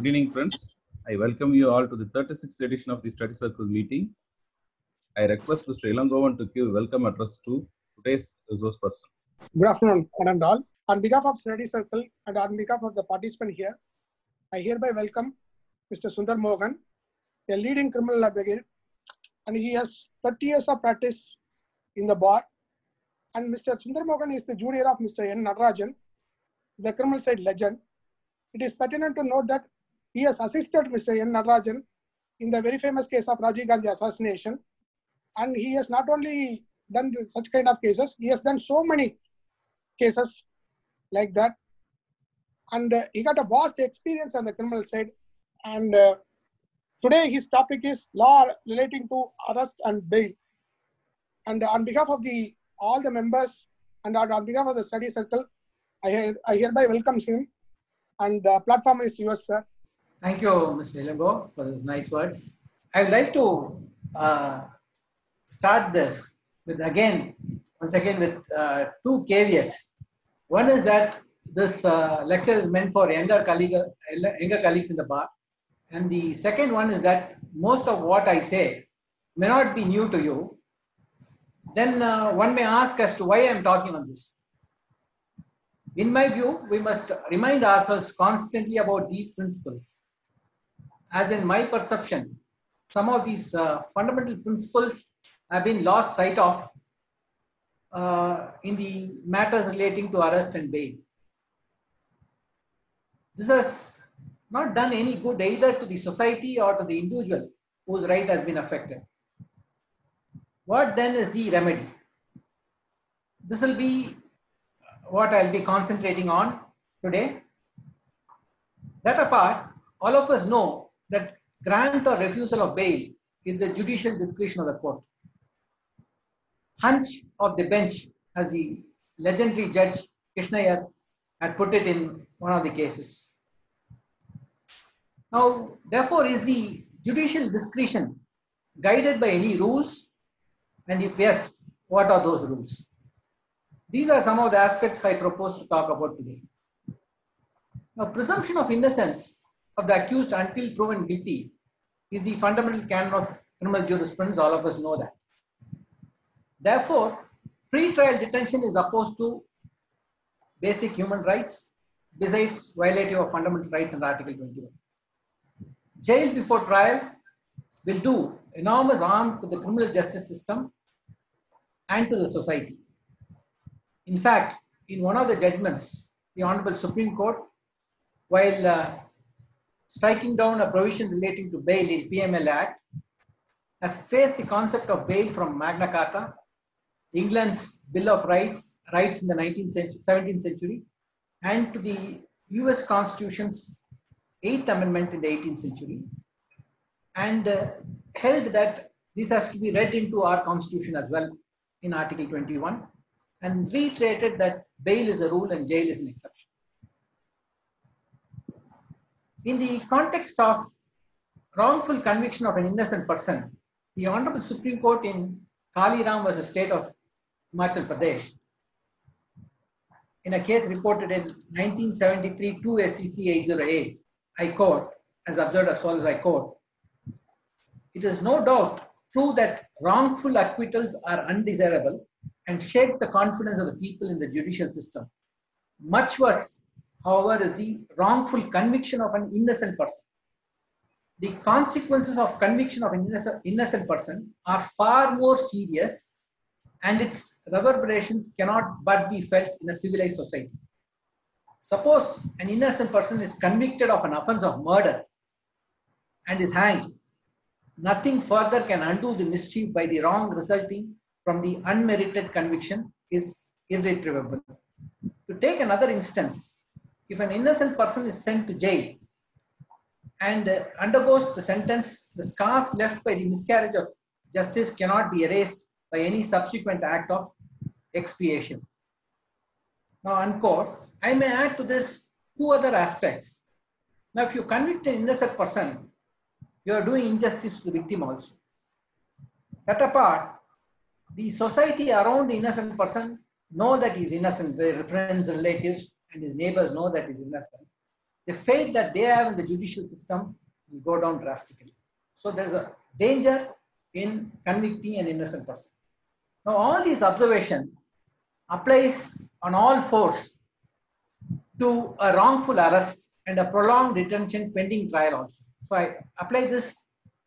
Good evening, friends. I welcome you all to the 36th edition of the Study Circle meeting. I request Mr. Ilangovan to give welcome address to today's resource person. Good afternoon, one and all. On behalf of Study Circle and on behalf of the participant here, I hereby welcome Mr. Sundar Mohan, a leading criminal advocate, and he has 30 years of practice in the bar. And Mr. Sundar Mohan is the junior of Mr. N. Natarajan, the criminal side legend. It is pertinent to note that he has assisted Mr. N. Natarajan in the very famous case of Rajiv Gandhi assassination. And he has not only done such kind of cases, he has done so many cases like that. And he got a vast experience on the criminal side. And today his topic is law relating to arrest and bail. And on behalf of all the members and on behalf of the Study Circle, I hereby welcome him. And the platform is yours, sir. Thank you, Mr. Ilango, for those nice words. I would like to start this with once again with two caveats. One is that this lecture is meant for younger colleagues in the bar. And the second one is that most of what I say may not be new to you. Then one may ask as to why I am talking on this. In my view, we must remind ourselves constantly about these principles. As in my perception, some of these fundamental principles have been lost sight of in the matters relating to arrest and bail. This has not done any good either to the society or to the individual whose right has been affected. What then is the remedy? This will be what I'll be concentrating on today. That apart, all of us know that grant or refusal of bail is the judicial discretion of the court. Hunch of the bench, as the legendary judge Krishnaiyer had put it in one of the cases. Now, therefore, is the judicial discretion guided by any rules? And if yes, what are those rules? These are some of the aspects I propose to talk about today. Now, presumption of innocence of the accused until proven guilty is the fundamental canon of criminal jurisprudence. All of us know that. Therefore, pre-trial detention is opposed to basic human rights, besides violative of fundamental rights under Article 21. Jail before trial will do enormous harm to the criminal justice system and to the society. In fact, in one of the judgments, the Honorable Supreme Court, while striking down a provision relating to bail in PML Act, has traced the concept of bail from Magna Carta, England's Bill of Rights in the 17th century, and to the US Constitution's 8th Amendment in the 18th century, and held that this has to be read into our Constitution as well in Article 21, and reiterated that bail is a rule and jail is an exception. In the context of wrongful conviction of an innocent person, the Honorable Supreme Court in Kaliram versus State of Himachal Pradesh, in a case reported in 1973 2 SCC 808, I quote, as observed as follows, I quote, "It is no doubt true that wrongful acquittals are undesirable and shake the confidence of the people in the judicial system. Much worse, however, is the wrongful conviction of an innocent person. The consequences of conviction of an innocent person are far more serious, and its reverberations cannot but be felt in a civilized society. Suppose an innocent person is convicted of an offense of murder and is hanged. Nothing further can undo the mischief by the wrong resulting from the unmerited conviction is irretrievable. To take another instance, if an innocent person is sent to jail and undergoes the sentence, the scars left by the miscarriage of justice cannot be erased by any subsequent act of expiation." Now, unquote, I may add to this two other aspects. Now, if you convict an innocent person, you are doing injustice to the victim also. That apart, the society around the innocent person know that he is innocent. Their friends, relatives, and his neighbors know that he is innocent. the faith that they have in the judicial system will go down drastically. So there's a danger in convicting an innocent person. Now, all these observations applies on all fours to a wrongful arrest and a prolonged detention pending trial also. So I apply this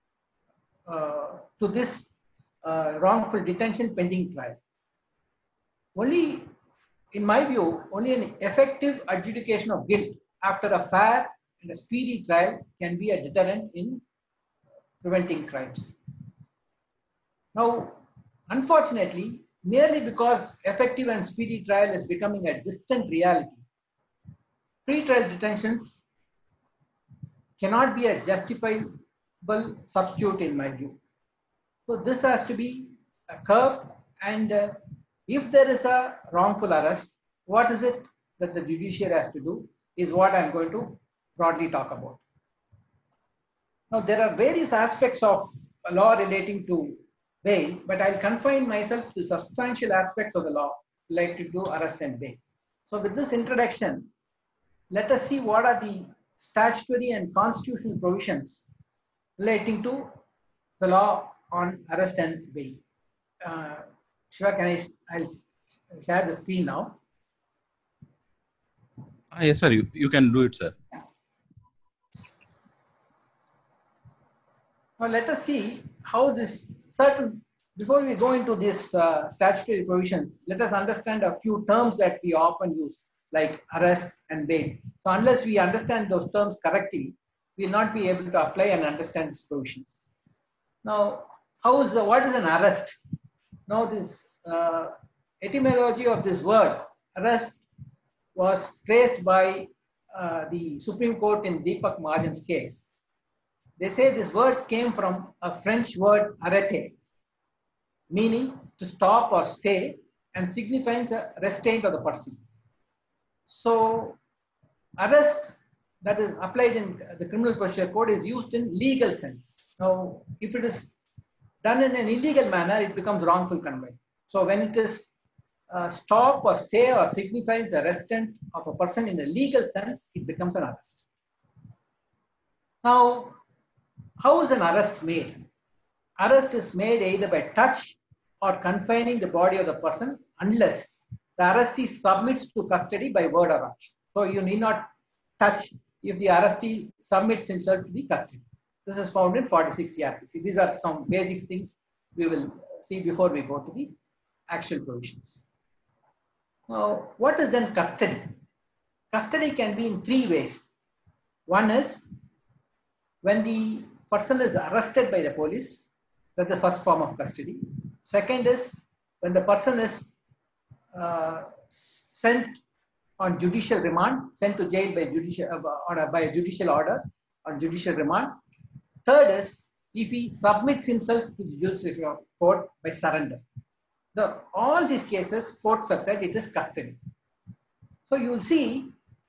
to this wrongful detention pending trial. Only, in my view, only an effective adjudication of guilt after a fair and a speedy trial can be a deterrent in preventing crimes. Now, unfortunately, merely because effective and speedy trial is becoming a distant reality, pre-trial detentions cannot be a justifiable substitute in my view. So this has to be curbed, and if there is a wrongful arrest, what is it that the judiciary has to do is what I'm going to broadly talk about. Now, there are various aspects of a law relating to bail, but I'll confine myself to substantial aspects of the law related to arrest and bail. So with this introduction, let us see what are the statutory and constitutional provisions relating to the law on arrest and bail. Shiva, I'll share the screen now. Yes, sir. You can do it, sir. Now let us see how this certain, before we go into these statutory provisions, let us understand a few terms that we often use, like arrest and bail. So unless we understand those terms correctly, we will not be able to apply and understand these provisions. Now, what is an arrest? Now, this etymology of this word, arrest, was traced by the Supreme Court in Deepak Mahajan's case. They say this word came from a French word arrêter, meaning to stop or stay, and signifies a restraint of the person. So, arrest that is applied in the Criminal Procedure Code is used in legal sense. Now, if it is done in an illegal manner, it becomes wrongful conduct. So, when it is stop or stay or signifies a restraint of a person in a legal sense, it becomes an arrest. Now, how is an arrest made? Arrest is made either by touch or confining the body of the person unless the arrestee submits to custody by word or action. So you need not touch if the arrestee submits himself to the custody. This is found in 46 CRPC. These are some basic things we will see before we go to the actual provisions. Now, what is then custody? Custody can be in three ways. One is when the person is arrested by the police, that's the first form of custody. Second is when the person is sent on judicial remand, sent to jail by a judicial order on judicial remand. Third is if he submits himself to the judicial court by surrender. All these cases, courts have said it is custody. So you will see,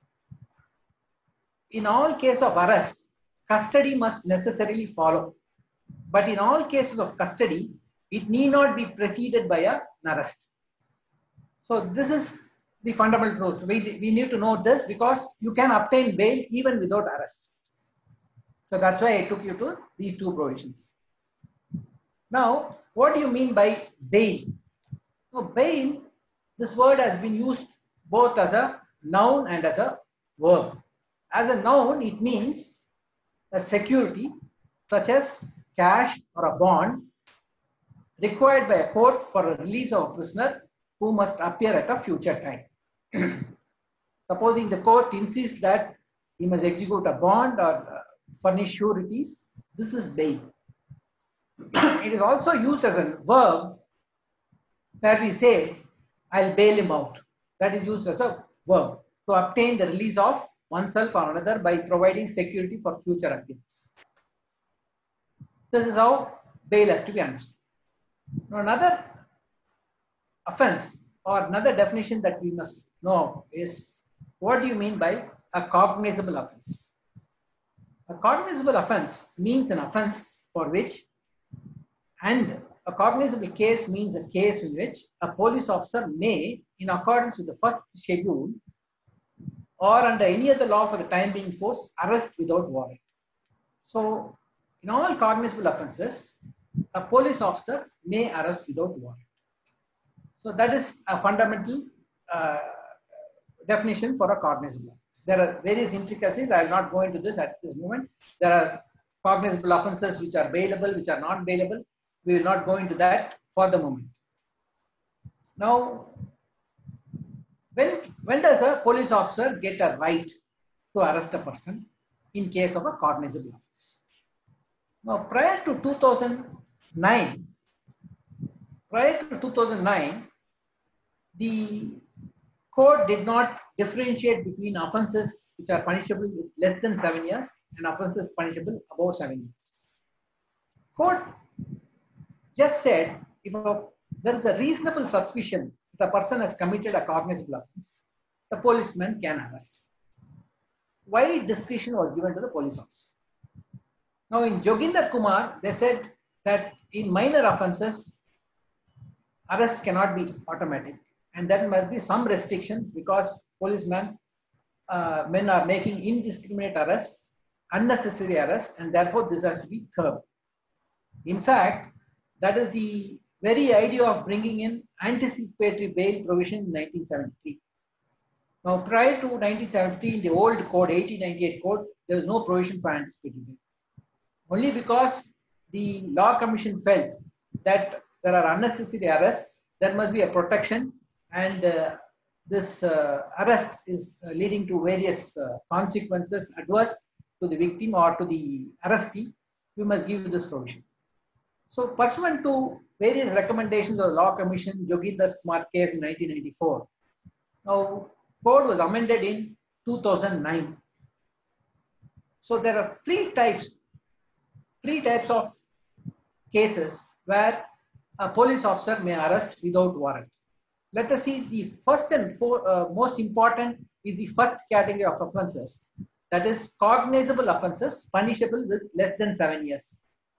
in all cases of arrest, custody must necessarily follow. But in all cases of custody, it need not be preceded by an arrest. So this is the fundamental rule. So we need to know this because you can obtain bail even without arrest. So that's why I took you to these two provisions. Now, what do you mean by bail? So bail, this word has been used both as a noun and as a verb. As a noun, it means a security such as cash or a bond required by a court for a release of a prisoner who must appear at a future time. Supposing the court insists that he must execute a bond or furnish sureties, this is bail. It is also used as a verb where we say, I'll bail him out. That is used as a verb to obtain the release of oneself or another by providing security for future appearance. This is how bail has to be understood. Now, another offense or another definition that we must know is, what do you mean by a cognizable offense? A cognizable offense means an offense for which, and a cognizable case means a case in which a police officer may, in accordance with the first schedule, or under any other law for the time being forced, arrest without warrant. So, in all cognizable offences, a police officer may arrest without warrant. So, that is a fundamental definition for a cognizable offence. There are various intricacies. I will not go into this at this moment. There are cognizable offences which are bailable, which are not bailable. We will not go into that for the moment. Now, when does a police officer get a right to arrest a person in case of a cognizable offence? Now, prior to 2009, the code did not differentiate between offences which are punishable with less than 7 years and offences punishable above 7 years. Code just said if there is a reasonable suspicion that a person has committed a cognizable offence, the policeman can arrest. Wide discretion was given to the police officer. Now, in Joginder Kumar, they said that in minor offences, arrest cannot be automatic, and there must be some restrictions because policemen men are making indiscriminate arrests, unnecessary arrests, and therefore this has to be curbed. In fact, that is the very idea of bringing in anticipatory bail provision in 1973. Now, prior to 1973, in the old code, 1898 code, there was no provision for anticipatory bail. Only because the Law Commission felt that there are unnecessary arrests, there must be a protection, and this arrest is leading to various consequences adverse to the victim or to the arrestee, we must give this provision. So, pursuant to various recommendations of the Law Commission, Joginder Kumar case in 1994, now code was amended in 2009. So, there are three types of cases where a police officer may arrest without warrant. Let us see the first and most important is the first category of offences, that is cognizable offences punishable with less than 7 years.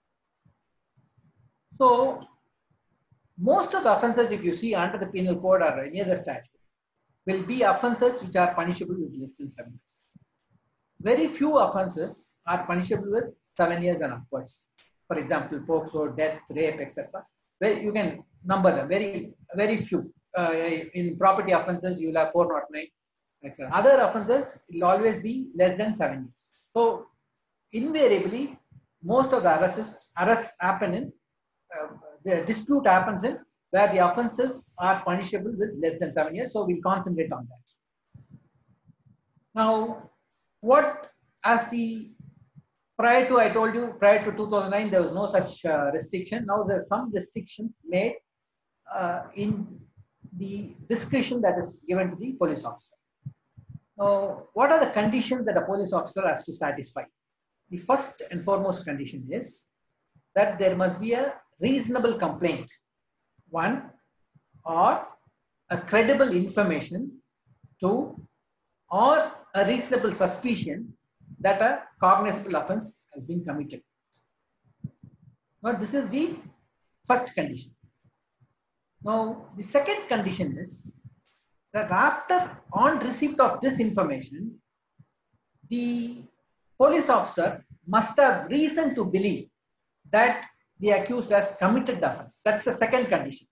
So, most of the offences, if you see under the penal code or any other statute, will be offences which are punishable with less than 7 years. Very few offences are punishable with 7 years and upwards. For example, POCSO, death, rape, etc. Where you can number them, very few. In property offences, you will have 409, etc. Other offences will always be less than 7 years. So, invariably, most of the arrests happen in, the dispute happens in where the offences are punishable with less than 7 years. So, we will concentrate on that. Now, what as the prior to, I told you, prior to 2009, there was no such restriction. Now, there are some restrictions made in the discretion that is given to the police officer. Now, what are the conditions that a police officer has to satisfy? The first and foremost condition is that there must be a reasonable complaint, one, or a credible information, two, or a reasonable suspicion that a cognizable offence has been committed. Now, this is the first condition. Now, the second condition is that on receipt of this information, the police officer must have reason to believe that the accused has committed the offence. That's the second condition.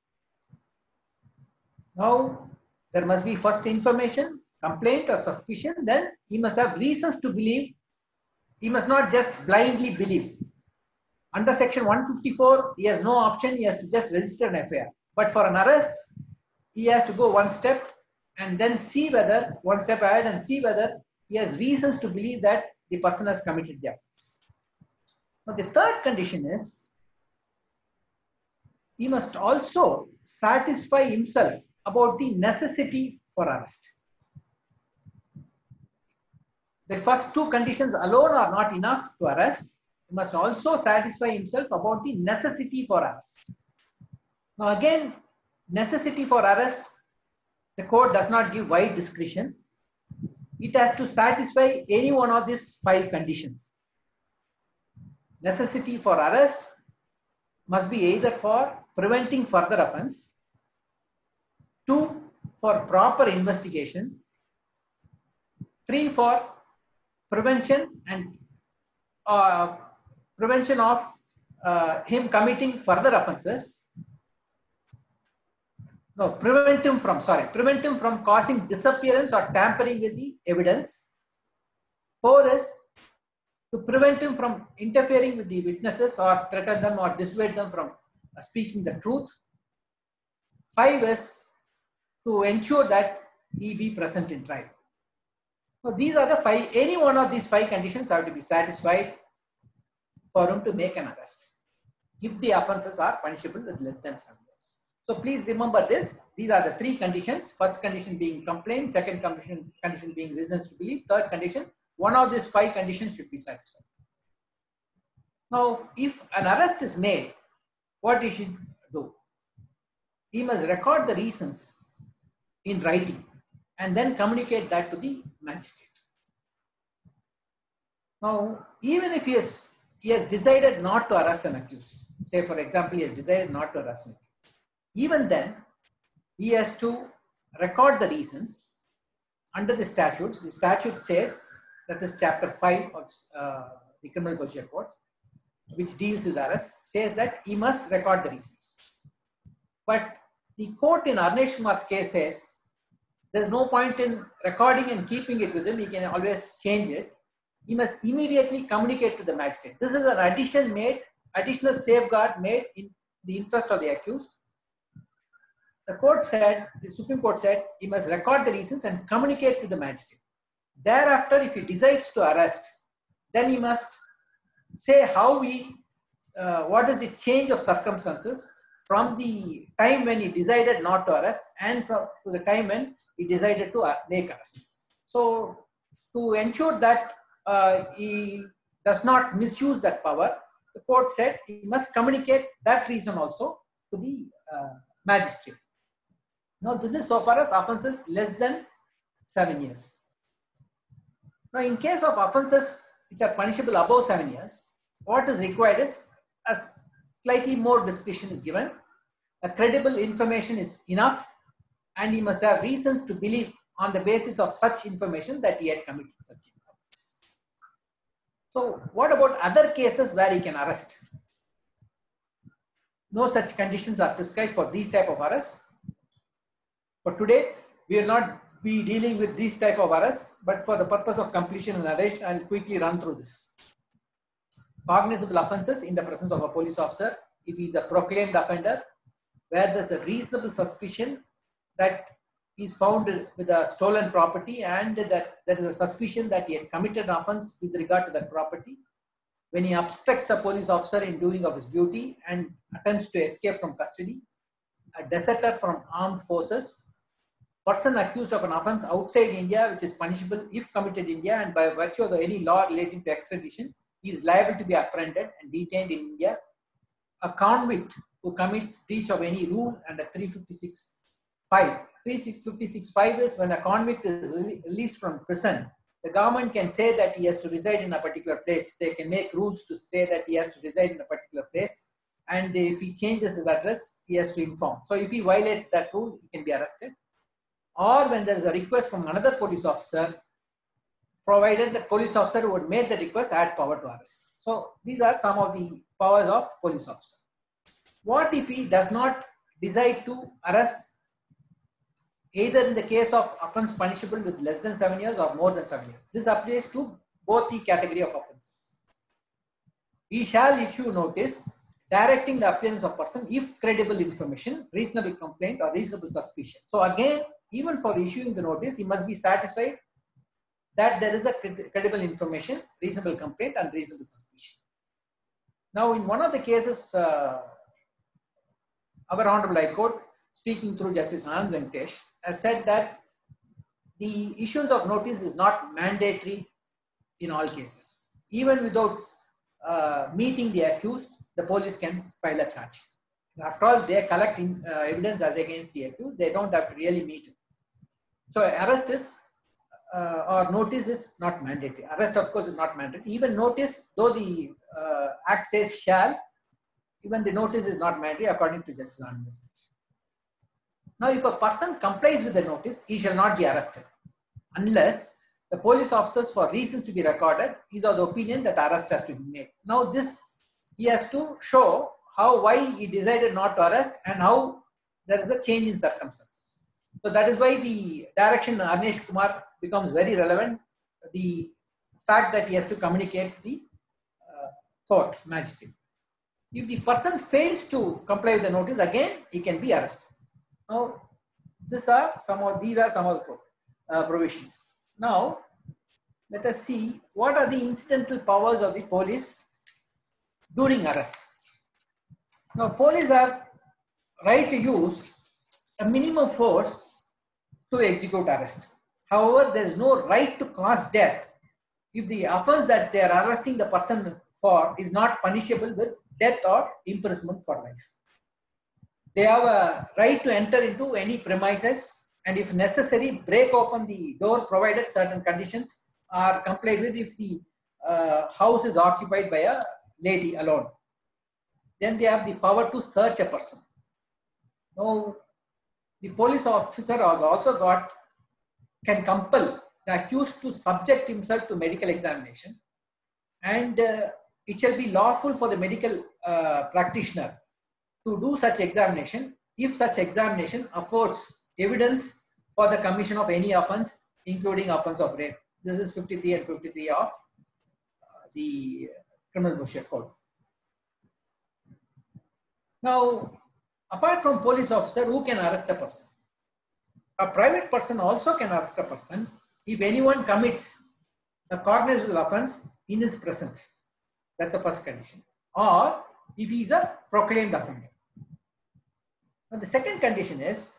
Now, there must be first information, complaint or suspicion, then he must have reasons to believe. He must not just blindly believe. Under section 154, he has no option, he has to just register an FIR. But for an arrest, he has to go one step and then see whether, one step ahead and see whether he has reasons to believe that the person has committed the offence. Now, the third condition is he must also satisfy himself about the necessity for arrest. The first two conditions alone are not enough to arrest. He must also satisfy himself about the necessity for arrest. Now, again, necessity for arrest, the court does not give wide discretion. It has to satisfy any one of these 5 conditions. Necessity for arrest must be either for preventing further offence, 2, for proper investigation, 3 for prevention and prevention of him committing further offences. No, prevent him from causing disappearance or tampering with the evidence. 4 is to prevent him from interfering with the witnesses or threaten them or dissuade them from speaking the truth. 5 is to ensure that he be present in trial. So these are the 5. Any one of these 5 conditions have to be satisfied for him to make an arrest, if the offences are punishable with less than 7 years. So please remember this. These are the 3 conditions. First condition being complaint, second condition being reasons to believe, third condition, one of these 5 conditions should be satisfied. Now, if an arrest is made, what he should do? He must record the reasons in writing and then communicate that to the magistrate. Now, even if he has decided not to arrest an accused, say for example, he has decided not to arrest an accused, even then, he has to record the reasons under the statute. The statute says, that is chapter 5 of the Criminal Procedure Code, which deals with arrest, says that he must record the reasons. But the court in Arnesh Kumar's case says, there's no point in recording and keeping it with him, he can always change it. He must immediately communicate to the magistrate. This is an additional safeguard made in the interest of the accused. The Supreme Court said, he must record the reasons and communicate to the magistrate. Thereafter, if he decides to arrest, then he must say what is the change of circumstances from the time when he decided not to arrest and to the time when he decided to make arrest. So, to ensure that he does not misuse that power, the court said he must communicate that reason also to the magistrate. Now, this is so far as offences less than 7 years. Now, in case of offences which are punishable above 7 years, what is required is a slightly more discretion is given. A credible information is enough, and he must have reasons to believe on the basis of such information that he had committed such offense. So, what about other cases where he can arrest? No such conditions are prescribed for these type of arrests. But today, we will not be dealing with these type of arrests, but for the purpose of completion and arrest, I will quickly run through this. Cognizable offences in the presence of a police officer, if he is a proclaimed offender, where there is a reasonable suspicion that he is found with a stolen property and that there is a suspicion that he had committed an offence with regard to that property. When he obstructs a police officer in doing of his duty and attempts to escape from custody, a deserter from armed forces, person accused of an offence outside India which is punishable if committed in India and by virtue of any law relating to extradition, he is liable to be apprehended and detained in India. A convict who commits breach of any rule under 356(5). 356(5) is when a convict is released from prison, the government can say that he has to reside in a particular place. They can make rules to say that he has to reside in a particular place, and if he changes his address, he has to inform. So if he violates that rule, he can be arrested. Or when there is a request from another police officer, provided the police officer who had made the request had power to arrest. So these are some of the powers of police officer. What if he does not decide to arrest, either in the case of offence punishable with less than 7 years or more than 7 years? This applies to both the category of offences. He shall issue notice directing the appearance of person if credible information, reasonable complaint or reasonable suspicion. So again, even for issuing the notice, he must be satisfied that there is a credible information, reasonable complaint and reasonable suspicion. Now, in one of the cases, our Honorable High Court, speaking through Justice Anand Venkatesh, has said that the issuance of notice is not mandatory in all cases. Even without meeting the accused, the police can file a charge. After all, they are collecting evidence as against the accused. They don't have to really meet him. So arrest is or notice is not mandatory. Arrest, of course, is not mandatory. Even notice, though the Act says shall, even the notice is not mandatory according to Justice Anand. Now, if a person complies with the notice, he shall not be arrested unless the the police officers, for reasons to be recorded, is of the opinion that arrest has to be made. Now this, he has to show why he decided not to arrest and how there is a change in circumstances. So that is why the direction Arnesh Kumar becomes very relevant. The fact that he has to communicate the court magistrate. If the person fails to comply with the notice, again he can be arrested. Now these are some of the provisions. Now let us see what are the incidental powers of the police during arrest. Now police have right to use a minimum force to execute arrest. However, there is no right to cause death if the offence that they are arresting the person for is not punishable with death or imprisonment for life. They have a right to enter into any premises and if necessary break open the door provided certain conditions are complied with if the house is occupied by a lady alone. Then they have the power to search a person. Now, the police officer has also can compel the accused to subject himself to medical examination, and it shall be lawful for the medical practitioner to do such examination if such examination affords evidence for the commission of any offence, including offence of rape. This is 53 and 53 of the Criminal Procedure Code. Now, apart from police officer, who can arrest a person? A private person also can arrest a person if anyone commits a cognizable offence in his presence. That's the first condition. Or if he is a proclaimed offender. Now, the second condition is,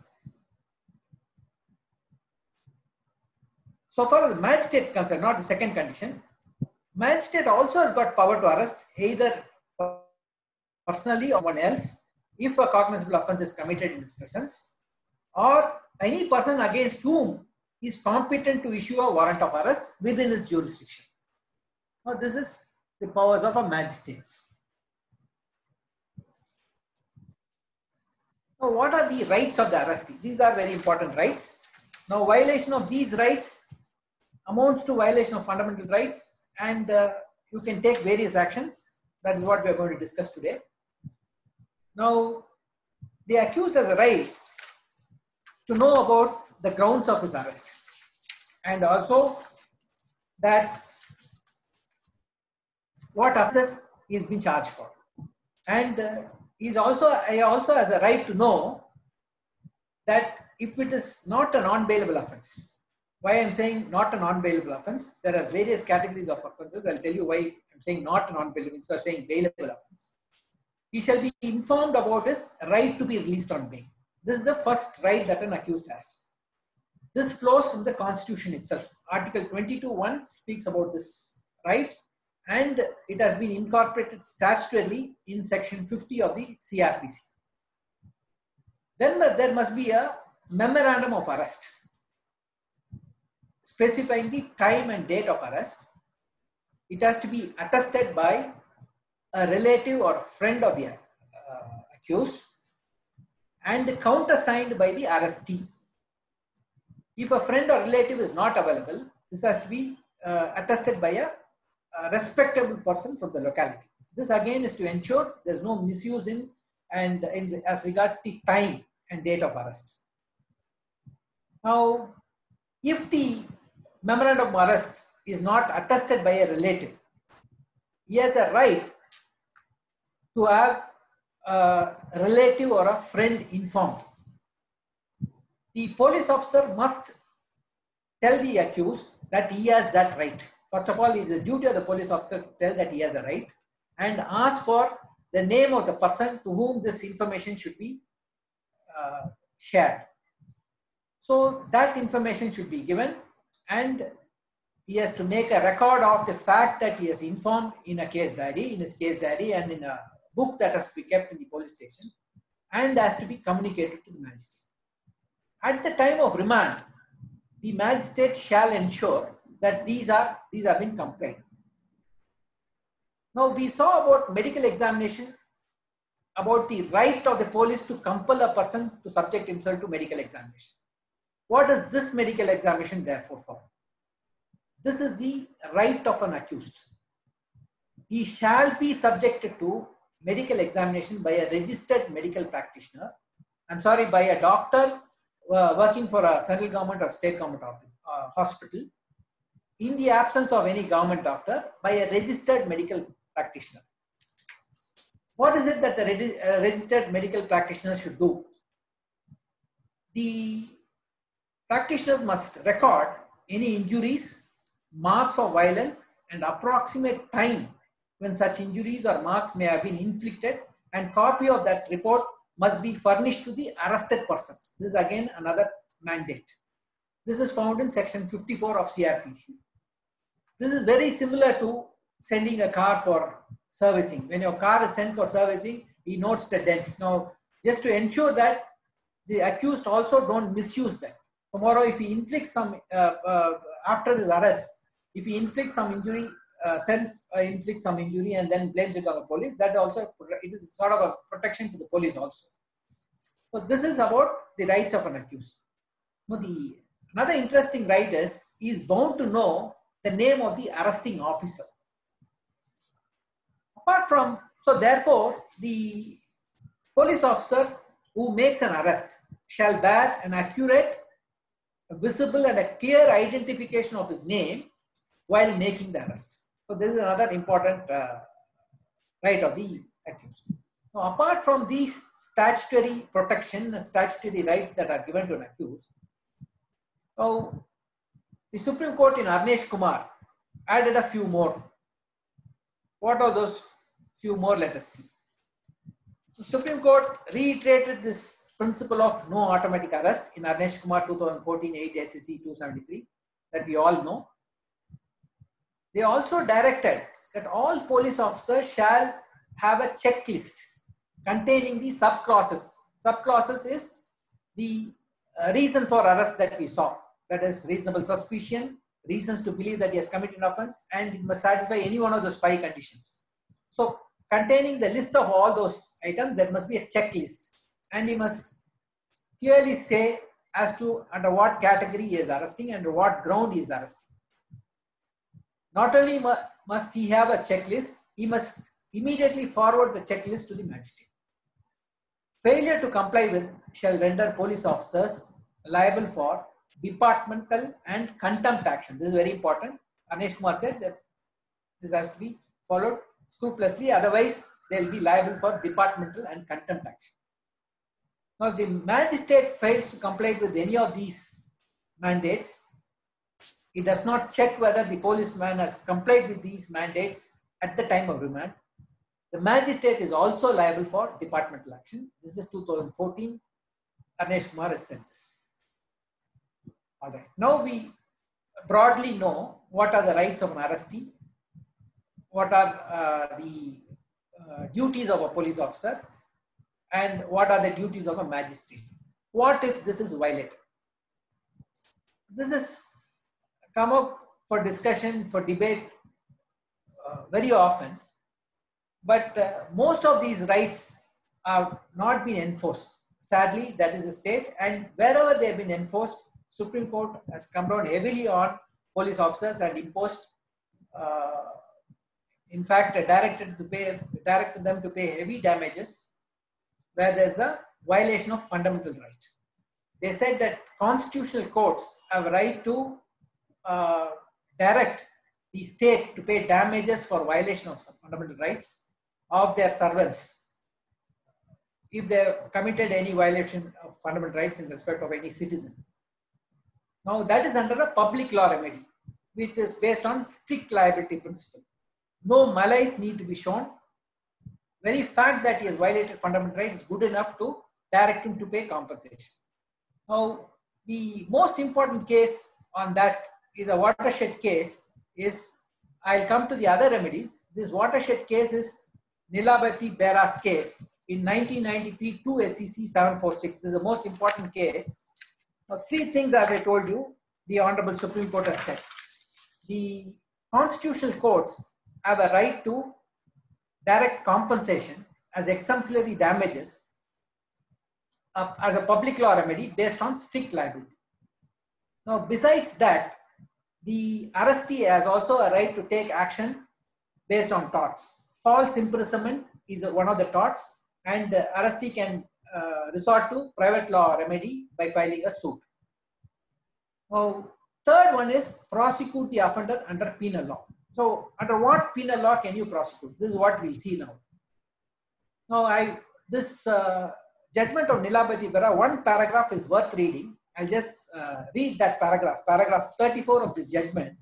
so far as the magistrate is concerned, not the second condition, magistrate also has got power to arrest either personally or someone else if a cognizable offence is committed in his presence, or any person against whom is competent to issue a warrant of arrest within his jurisdiction. Now, this is the powers of a magistrate. Now, what are the rights of the arrestee? These are very important rights. Now, violation of these rights amounts to violation of fundamental rights, and you can take various actions. That is what we are going to discuss today. Now, the accused has a right to know about the grounds of his arrest and also that what offence he is being charged for. And he also has a right to know that if it is not a non-bailable offence. Why I am saying not a non-bailable offence? There are various categories of offences. I will tell you why I am saying not a non-bailable, instead of saying bailable offence. He shall be informed about his right to be released on bail. This is the first right that an accused has. This flows from the Constitution itself. Article 22(1) speaks about this right, and it has been incorporated statutorily in section 50 of the CRPC. Then there must be a memorandum of arrest specifying the time and date of arrest. It has to be attested by a relative or friend of the accused and countersigned by the arrestee. If a friend or relative is not available, this has to be attested by a respectable person from the locality. This again is to ensure there is no misuse in as regards the time and date of arrest. Now, if the memorandum of arrest is not attested by a relative, he has a right to have a relative or a friend informed. The police officer must tell the accused that he has that right. First of all, it is the duty of the police officer to tell that he has a right and ask for the name of the person to whom this information should be shared. So that information should be given, and he has to make a record of the fact that he has informed in a case diary, in his case diary, and in a book that has to be kept in the police station, and has to be communicated to the magistrate. At the time of remand, the magistrate shall ensure that these have been complied. Now, we saw about medical examination, about the right of the police to compel a person to subject himself to medical examination. What is this medical examination therefore for? This is the right of an accused. He shall be subjected to medical examination by a registered medical practitioner. I'm sorry, by a doctor working for a central government or state government hospital, in the absence of any government doctor, by a registered medical practitioner. What is it that the registered medical practitioner should do? The practitioners must record any injuries, marks of violence, and approximate time when such injuries or marks may have been inflicted, and copy of that report must be furnished to the arrested person. This is again another mandate. This is found in section 54 of CRPC. This is very similar to sending a car for servicing. When your car is sent for servicing, he notes the dents. Now, just to ensure that the accused also don't misuse that. Tomorrow, if he inflicts some, after his arrest, if he inflicts some injury, self-inflicts some injury and then blames it on the police, that also, it is sort of a protection to the police also. So this is about the rights of an accused. Now, another interesting right is, he is bound to know the name of the arresting officer. Apart from, so therefore, the police officer who makes an arrest shall bear an accurate, visible and a clear identification of his name while making the arrest. So this is another important right of the accused. Now, apart from these statutory protection and statutory rights that are given to an accused, now the Supreme Court in Arnesh Kumar added a few more. What are those few more? Let us see. The Supreme Court reiterated this principle of no automatic arrest in Arnesh Kumar 2014 8 SEC 273 that we all know. They also directed that all police officers shall have a checklist containing the subclauses. Subclauses is the reason for arrest that we saw. That is reasonable suspicion, reasons to believe that he has committed an offense, and it must satisfy any one of those 5 conditions. So, containing the list of all those items, there must be a checklist, and he must clearly say as to under what category he is arresting and under what ground he is arresting. Not only must he have a checklist, he must immediately forward the checklist to the magistrate. Failure to comply with shall render police officers liable for departmental and contempt action. This is very important. Arnesh Kumar said that this has to be followed scrupulously, otherwise they will be liable for departmental and contempt action. Now, if the magistrate fails to comply with any of these mandates, he does not check whether the policeman has complied with these mandates at the time of remand, the magistrate is also liable for departmental action. This is 2014. Arnesh Kumar has said this. All right. Now we broadly know what are the rights of an arrestee, what are the duties of a police officer, and what are the duties of a magistrate. What if this is violated? This has come up for discussion, for debate very often, but most of these rights have not been enforced. Sadly, that is the state, and wherever they have been enforced, Supreme Court has come down heavily on police officers and imposed, in fact, directed them to pay heavy damages where there is a violation of fundamental right. They said that constitutional courts have a right to direct the state to pay damages for violation of fundamental rights of their servants if they have committed any violation of fundamental rights in respect of any citizen. Now that is under a public law remedy, which is based on strict liability principle. No malice need to be shown. Very fact that he has violated fundamental rights is good enough to direct him to pay compensation. Now, the most important case on that is a watershed case. I'll come to the other remedies. This watershed case is Nilabati Bera's case in 1993 2 SEC 746. This is the most important case. Now, 3 things as I told you, the Honorable Supreme Court has said. The constitutional courts have a right to direct compensation as exemplary damages as a public law remedy based on strict liability. Now, besides that, the arrestee has also a right to take action based on torts. False imprisonment is one of the torts, and arrestee can resort to private law remedy by filing a suit. Now, third one is prosecute the offender under penal law. So, under what penal law can you prosecute? This is what we'll see now. Now, this judgment of Nilabati Bera, one paragraph is worth reading. I'll just read that paragraph, paragraph 34 of this judgment.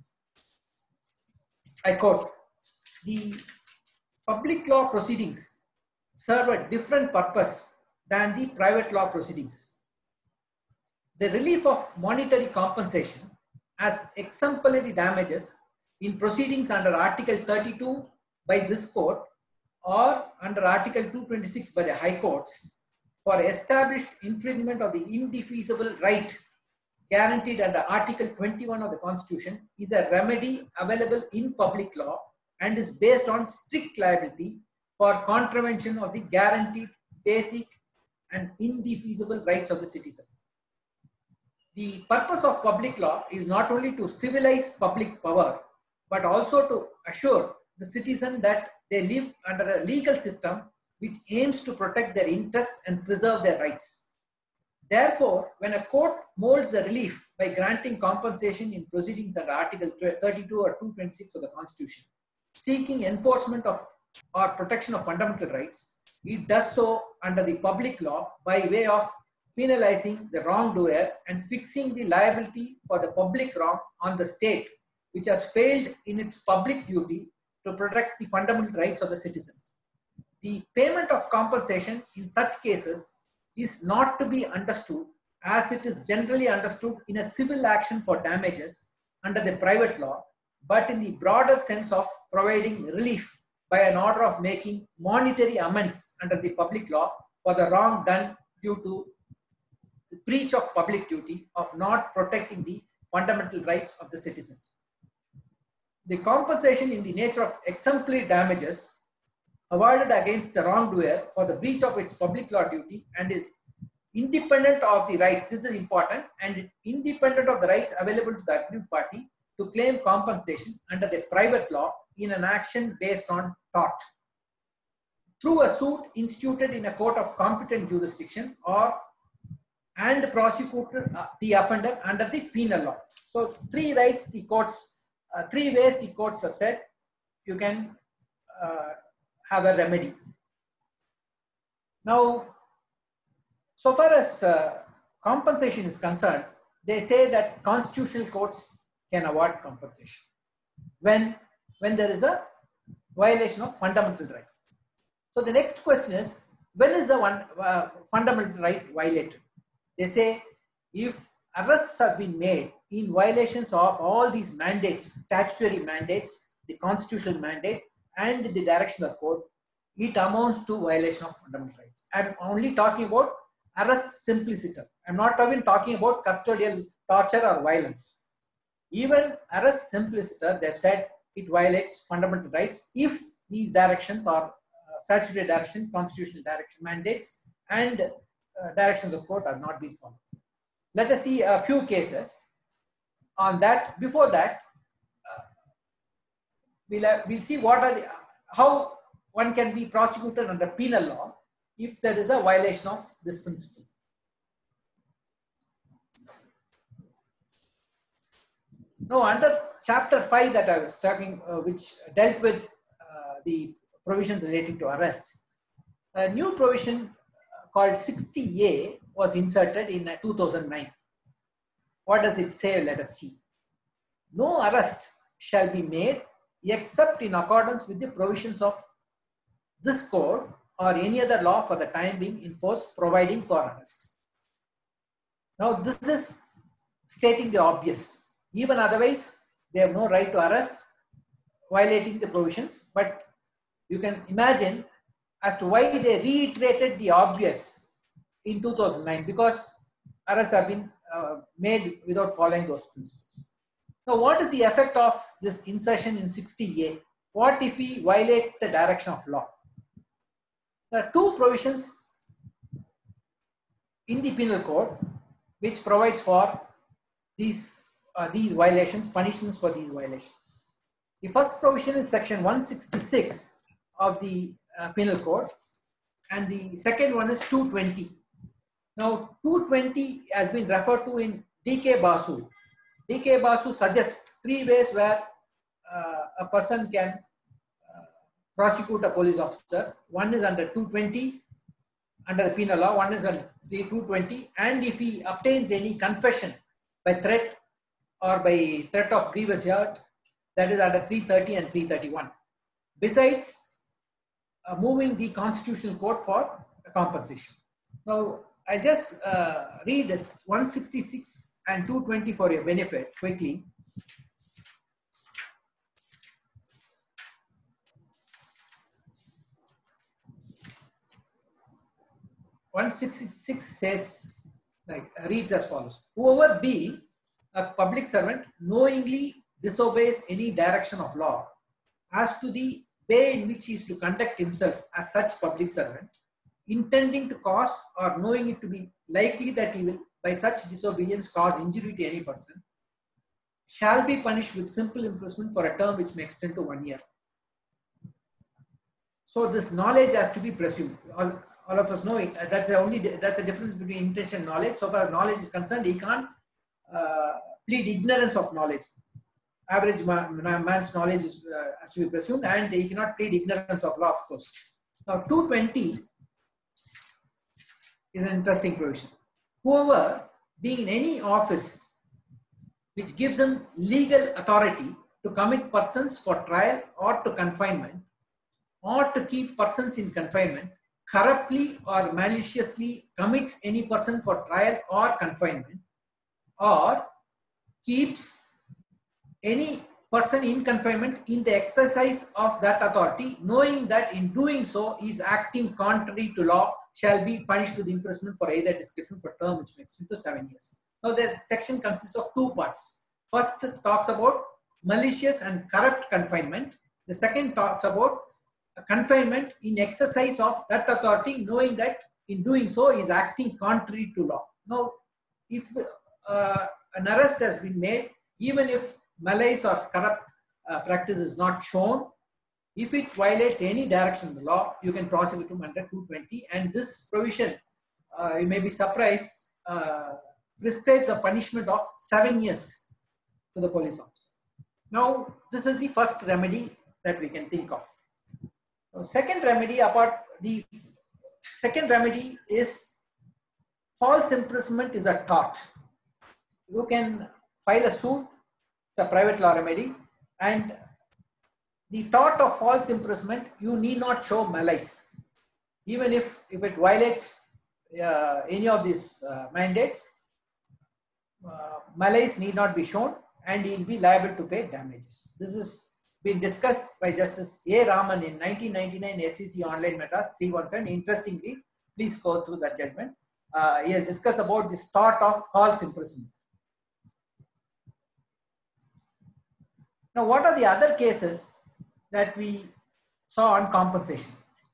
I quote, the public law proceedings serve a different purpose than the private law proceedings. The relief of monetary compensation as exemplary damages in proceedings under Article 32 by this court or under Article 226 by the High Courts for established infringement of the indefeasible right guaranteed under Article 21 of the Constitution is a remedy available in public law and is based on strict liability for contravention of the guaranteed basic and indefeasible rights of the citizen. The purpose of public law is not only to civilize public power, but also to assure the citizen that they live under a legal system which aims to protect their interests and preserve their rights. Therefore, when a court molds the relief by granting compensation in proceedings under Article 32 or 226 of the Constitution, seeking enforcement of or protection of fundamental rights, it does so under the public law by way of penalizing the wrongdoer and fixing the liability for the public wrong on the state, which has failed in its public duty to protect the fundamental rights of the citizen. The payment of compensation in such cases is not to be understood as it is generally understood in a civil action for damages under the private law, but in the broader sense of providing relief by an order of making monetary amends under the public law for the wrong done due to the breach of public duty of not protecting the fundamental rights of the citizens. The compensation in the nature of exemplary damages awarded against the wrongdoer for the breach of its public law duty and is independent of the rights, this is important, and independent of the rights available to the aggrieved party to claim compensation under the private law in an action based on tort through a suit instituted in a court of competent jurisdiction or and prosecuted the offender under the penal law. So three rights the courts, three ways the courts have said you can have a remedy. Now, so far as compensation is concerned, they say that constitutional courts can award compensation when there is a violation of fundamental right. So the next question is, when is the fundamental right violated? They say if arrests have been made in violations of all these mandates, statutory mandates, the constitutional mandate and the direction of the court, it amounts to violation of fundamental rights. I'm only talking about arrest simpliciter. I'm not even talking about custodial torture or violence. Even arrest simpliciter, they said it violates fundamental rights if these directions are statutory direction, constitutional direction, mandates and directions of the court are not being followed. Let us see a few cases on that. Before that, we'll see what are how one can be prosecuted under penal law if there is a violation of this principle. Now, under chapter 5 that I was talking, which dealt with the provisions relating to arrest, a new provision called 60A was inserted in 2009. What does it say? Let us see. No arrest shall be made except in accordance with the provisions of this code or any other law for the time being in force providing for arrest. Now, this is stating the obvious. Even otherwise, they have no right to arrest, violating the provisions. But you can imagine as to why they reiterated the obvious in 2009, because arrests have been made without following those principles. Now, what is the effect of this insertion in 60A? What if he violates the direction of law? There are two provisions in the penal code which provides for these these violations, punishments for these violations. The first provision is section 166 of the Penal Code, and the second one is 220. Now, 220 has been referred to in D.K. Basu. D.K. Basu suggests 3 ways where a person can prosecute a police officer. One is under 220 under the penal law, one is under 220, and if he obtains any confession by threat or by threat of grievous hurt, that is under 330 and 331. Besides, moving the constitutional court for compensation. Now, I just read 166 and 220 for your benefit quickly. (166) says, reads as follows: whoever be a public servant knowingly disobeys any direction of law as to the way in which he is to conduct himself as such public servant, intending to cause or knowing it to be likely that he will by such disobedience cause injury to any person, shall be punished with simple imprisonment for a term which may extend to 1 year. So this knowledge has to be presumed. All of us know it. That's the difference between intention and knowledge. So far as knowledge is concerned, he can't plead ignorance of knowledge. Average man's knowledge has to be presumed, and he cannot plead ignorance of law, of course. Now, 220 is an interesting provision. Whoever, being in any office which gives him legal authority to commit persons for trial or to confinement, or to keep persons in confinement, corruptly or maliciously commits any person for trial or confinement, or keeps any person in confinement in the exercise of that authority, knowing that in doing so he is acting contrary to law, shall be punished with imprisonment for either description for term which makes it to 7 years. Now, the section consists of 2 parts. First talks about malicious and corrupt confinement. The second talks about confinement in exercise of that authority, knowing that in doing so is acting contrary to law. Now, if an arrest has been made, even if malice or corrupt practice is not shown, if it violates any direction of the law, you can prosecute him under 220. And this provision, you may be surprised, prescribes a punishment of 7 years to the police officer. Now, this is the first remedy that we can think of. Second remedy is false imprisonment is a tort. You can file a suit, it's a private law remedy, and the tort of false imprisonment, you need not show malice. Even if it violates any of these mandates, malice need not be shown, and he will be liable to pay damages. This is been discussed by Justice A. Raman in 1999 SEC Online Matters 317. Interestingly, please go through that judgment. He has discussed about this tort of false imprisonment. Now, what are the other cases that we saw on compensation?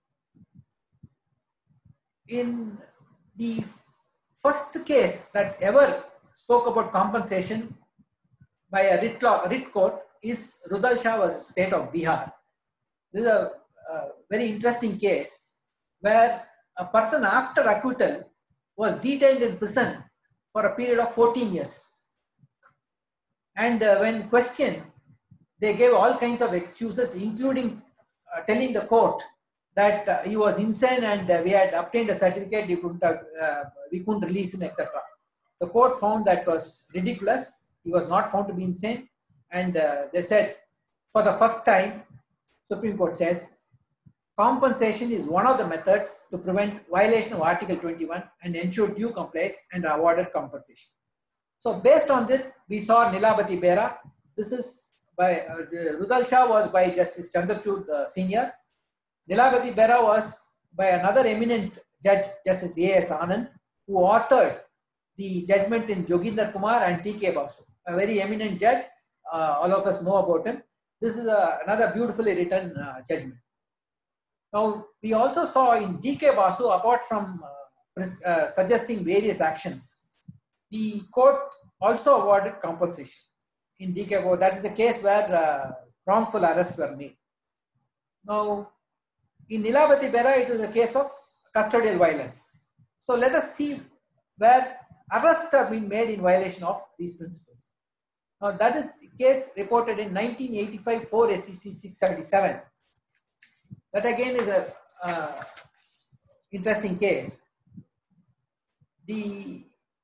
In the first case that ever spoke about compensation by a writ court is Rudal Shah versus State of Bihar. This is a very interesting case where a person after acquittal was detained in prison for a period of 14 years. And when questioned, they gave all kinds of excuses, including telling the court that he was insane and we had obtained a certificate, we couldn't release him, etc. The court found that was ridiculous. He was not found to be insane. And they said, for the first time, Supreme Court says, compensation is one of the methods to prevent violation of Article 21 and ensure due compliance and awarded compensation. So based on this, we saw Nilabati Bera. This is by, Rudal Shah was by Justice Chandrachud Senior. Nilabati Bera was by another eminent judge, Justice A.S. Anand, who authored the judgment in Joginder Kumar and T.K. Basu, a very eminent judge. All of us know about him. This is another beautifully written judgment. Now, we also saw in D.K. Basu, apart from suggesting various actions, the court also awarded compensation. in DK. That is a case where wrongful arrests were made. Now, in Nilabati Bera, it was a case of custodial violence. So let us see where arrests have been made in violation of these principles. Now, that is the case reported in 1985 4 SEC 677. That again is a interesting case. The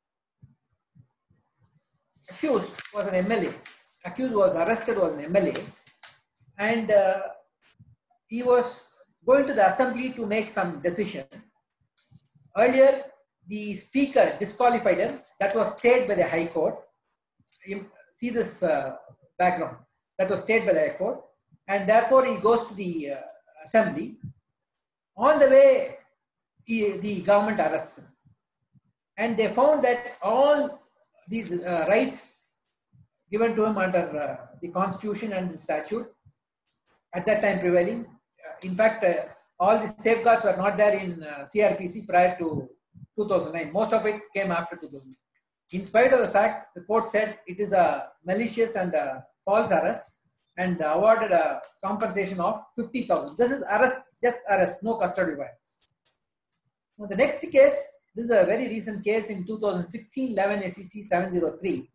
accused was an MLA. Accused was arrested, was an MLA, and he was going to the assembly to make some decision. Earlier, the speaker disqualified him. That was stayed by the High Court. You see this background. That was stayed by the High Court, and therefore he goes to the assembly. On the way, the government arrests him, and they found that all these rights given to him under the Constitution and the statute at that time prevailing. In fact, all the safeguards were not there in CRPC prior to 2009. Most of it came after 2009. In spite of the fact, the court said it is a malicious and a false arrest and awarded a compensation of 50,000. This is arrest, just arrest, no custodial violence. Now, the next case, this is a very recent case in 2016, 11 SEC 703.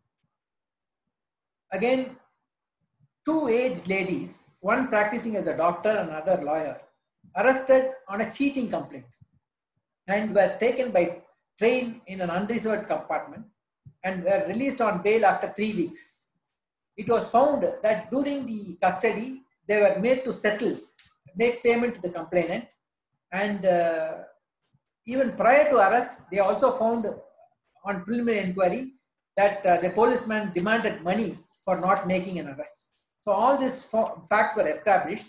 Again, two aged ladies, one practicing as a doctor and another lawyer, arrested on a cheating complaint and were taken by train in an unreserved compartment and were released on bail after 3 weeks. It was found that during the custody, they were made to settle, make payment to the complainant, and even prior to arrest, they also found on preliminary inquiry that the policeman demanded money for not making an arrest. So all these facts were established.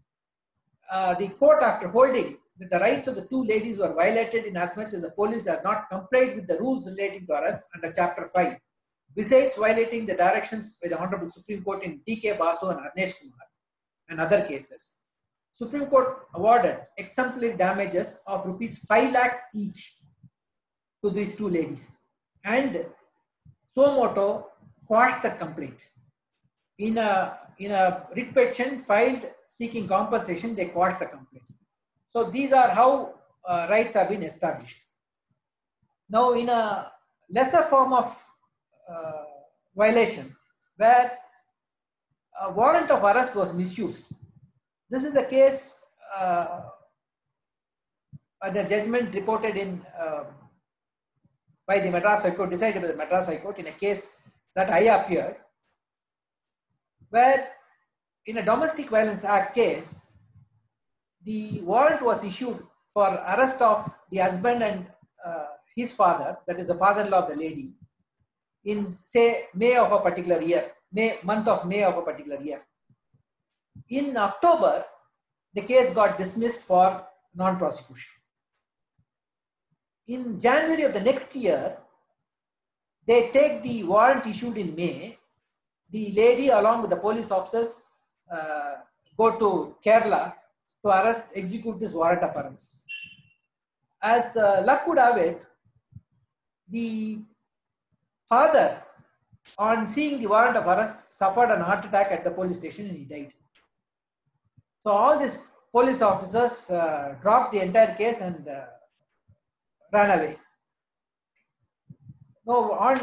The court, after holding that the rights of the two ladies were violated in as much as the police has not complied with the rules relating to arrest under Chapter 5, besides violating the directions by the Honorable Supreme Court in D.K. Basu and Arnesh Kumar and other cases, Supreme Court awarded exemplary damages of rupees 5 lakhs each to these two ladies, and suo motu quashed the complaint. In a writ petition filed seeking compensation, they quashed the complaint. So these are how rights have been established. Now, in a lesser form of violation, where a warrant of arrest was misused. This is a case, the judgment reported in by the Madras High Court, decided by the Madras High Court in a case that I appeared, where in a Domestic Violence Act case, the warrant was issued for arrest of the husband and his father, that is the father-in-law of the lady, in say May of a particular year, month of May of a particular year. In October, the case got dismissed for non-prosecution. In January of the next year, they take the warrant issued in May. The lady, along with the police officers, go to Kerala to execute this warrant of arrest. As luck would have it, the father, on seeing the warrant of arrest, suffered an heart attack at the police station and he died. So all these police officers dropped the entire case and ran away. Now,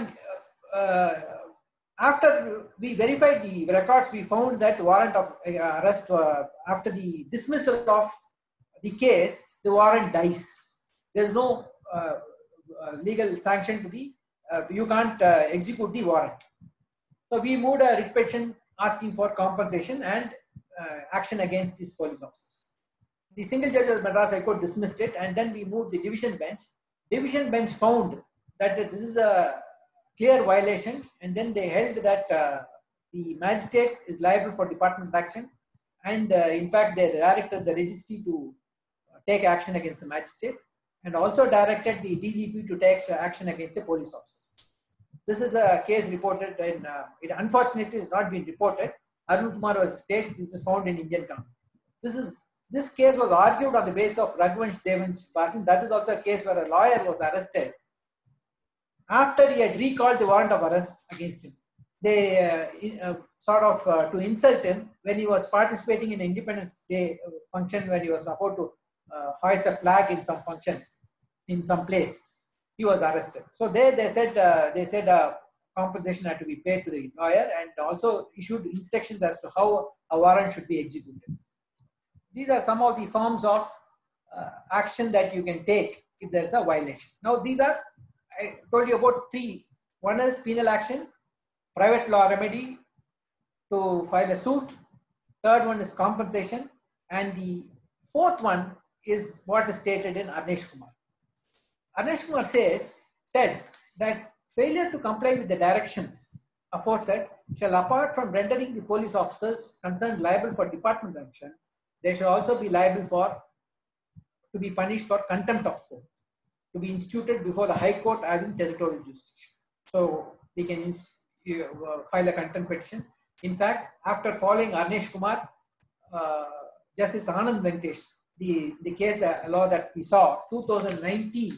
after we verified the records, we found that the warrant of arrest, after the dismissal of the case, the warrant dies. There is no legal sanction to the, you can't execute the warrant. So we moved a writ petition asking for compensation and action against these police officers. The single judge of the Madras High Court dismissed it, and then we moved the division bench. Division bench found that this is a clear violation, and then they held that the magistrate is liable for department action, and in fact they directed the registry to take action against the magistrate, and also directed the DGP to take action against the police officers. This is a case reported in, it unfortunately has not been reported. Arun Kumar was state, this is found in Indian County. This case was argued on the basis of Raghuvansh Devan's passing. That is also a case where a lawyer was arrested after he had recalled the warrant of arrest against him. sort of to insult him when he was participating in Independence Day function, when he was about to hoist a flag in some function in some place. He was arrested. So they said compensation had to be paid to the lawyer, and also issued instructions as to how a warrant should be executed. These are some of the forms of action that you can take if there is a violation. Now these are, I told you about three. One is penal action, private law remedy to file a suit. Third one is compensation, and the fourth one is what is stated in Arnesh Kumar. Arnesh Kumar said that failure to comply with the directions aforesaid shall, apart from rendering the police officers concerned liable for department action, they shall also be liable to be punished for contempt of court, to be instituted before the High Court having territorial jurisdiction. So we can file a contempt petition. In fact, after following Arnesh Kumar, Justice Anand Venkatesh, the case, the law that we saw, 2019,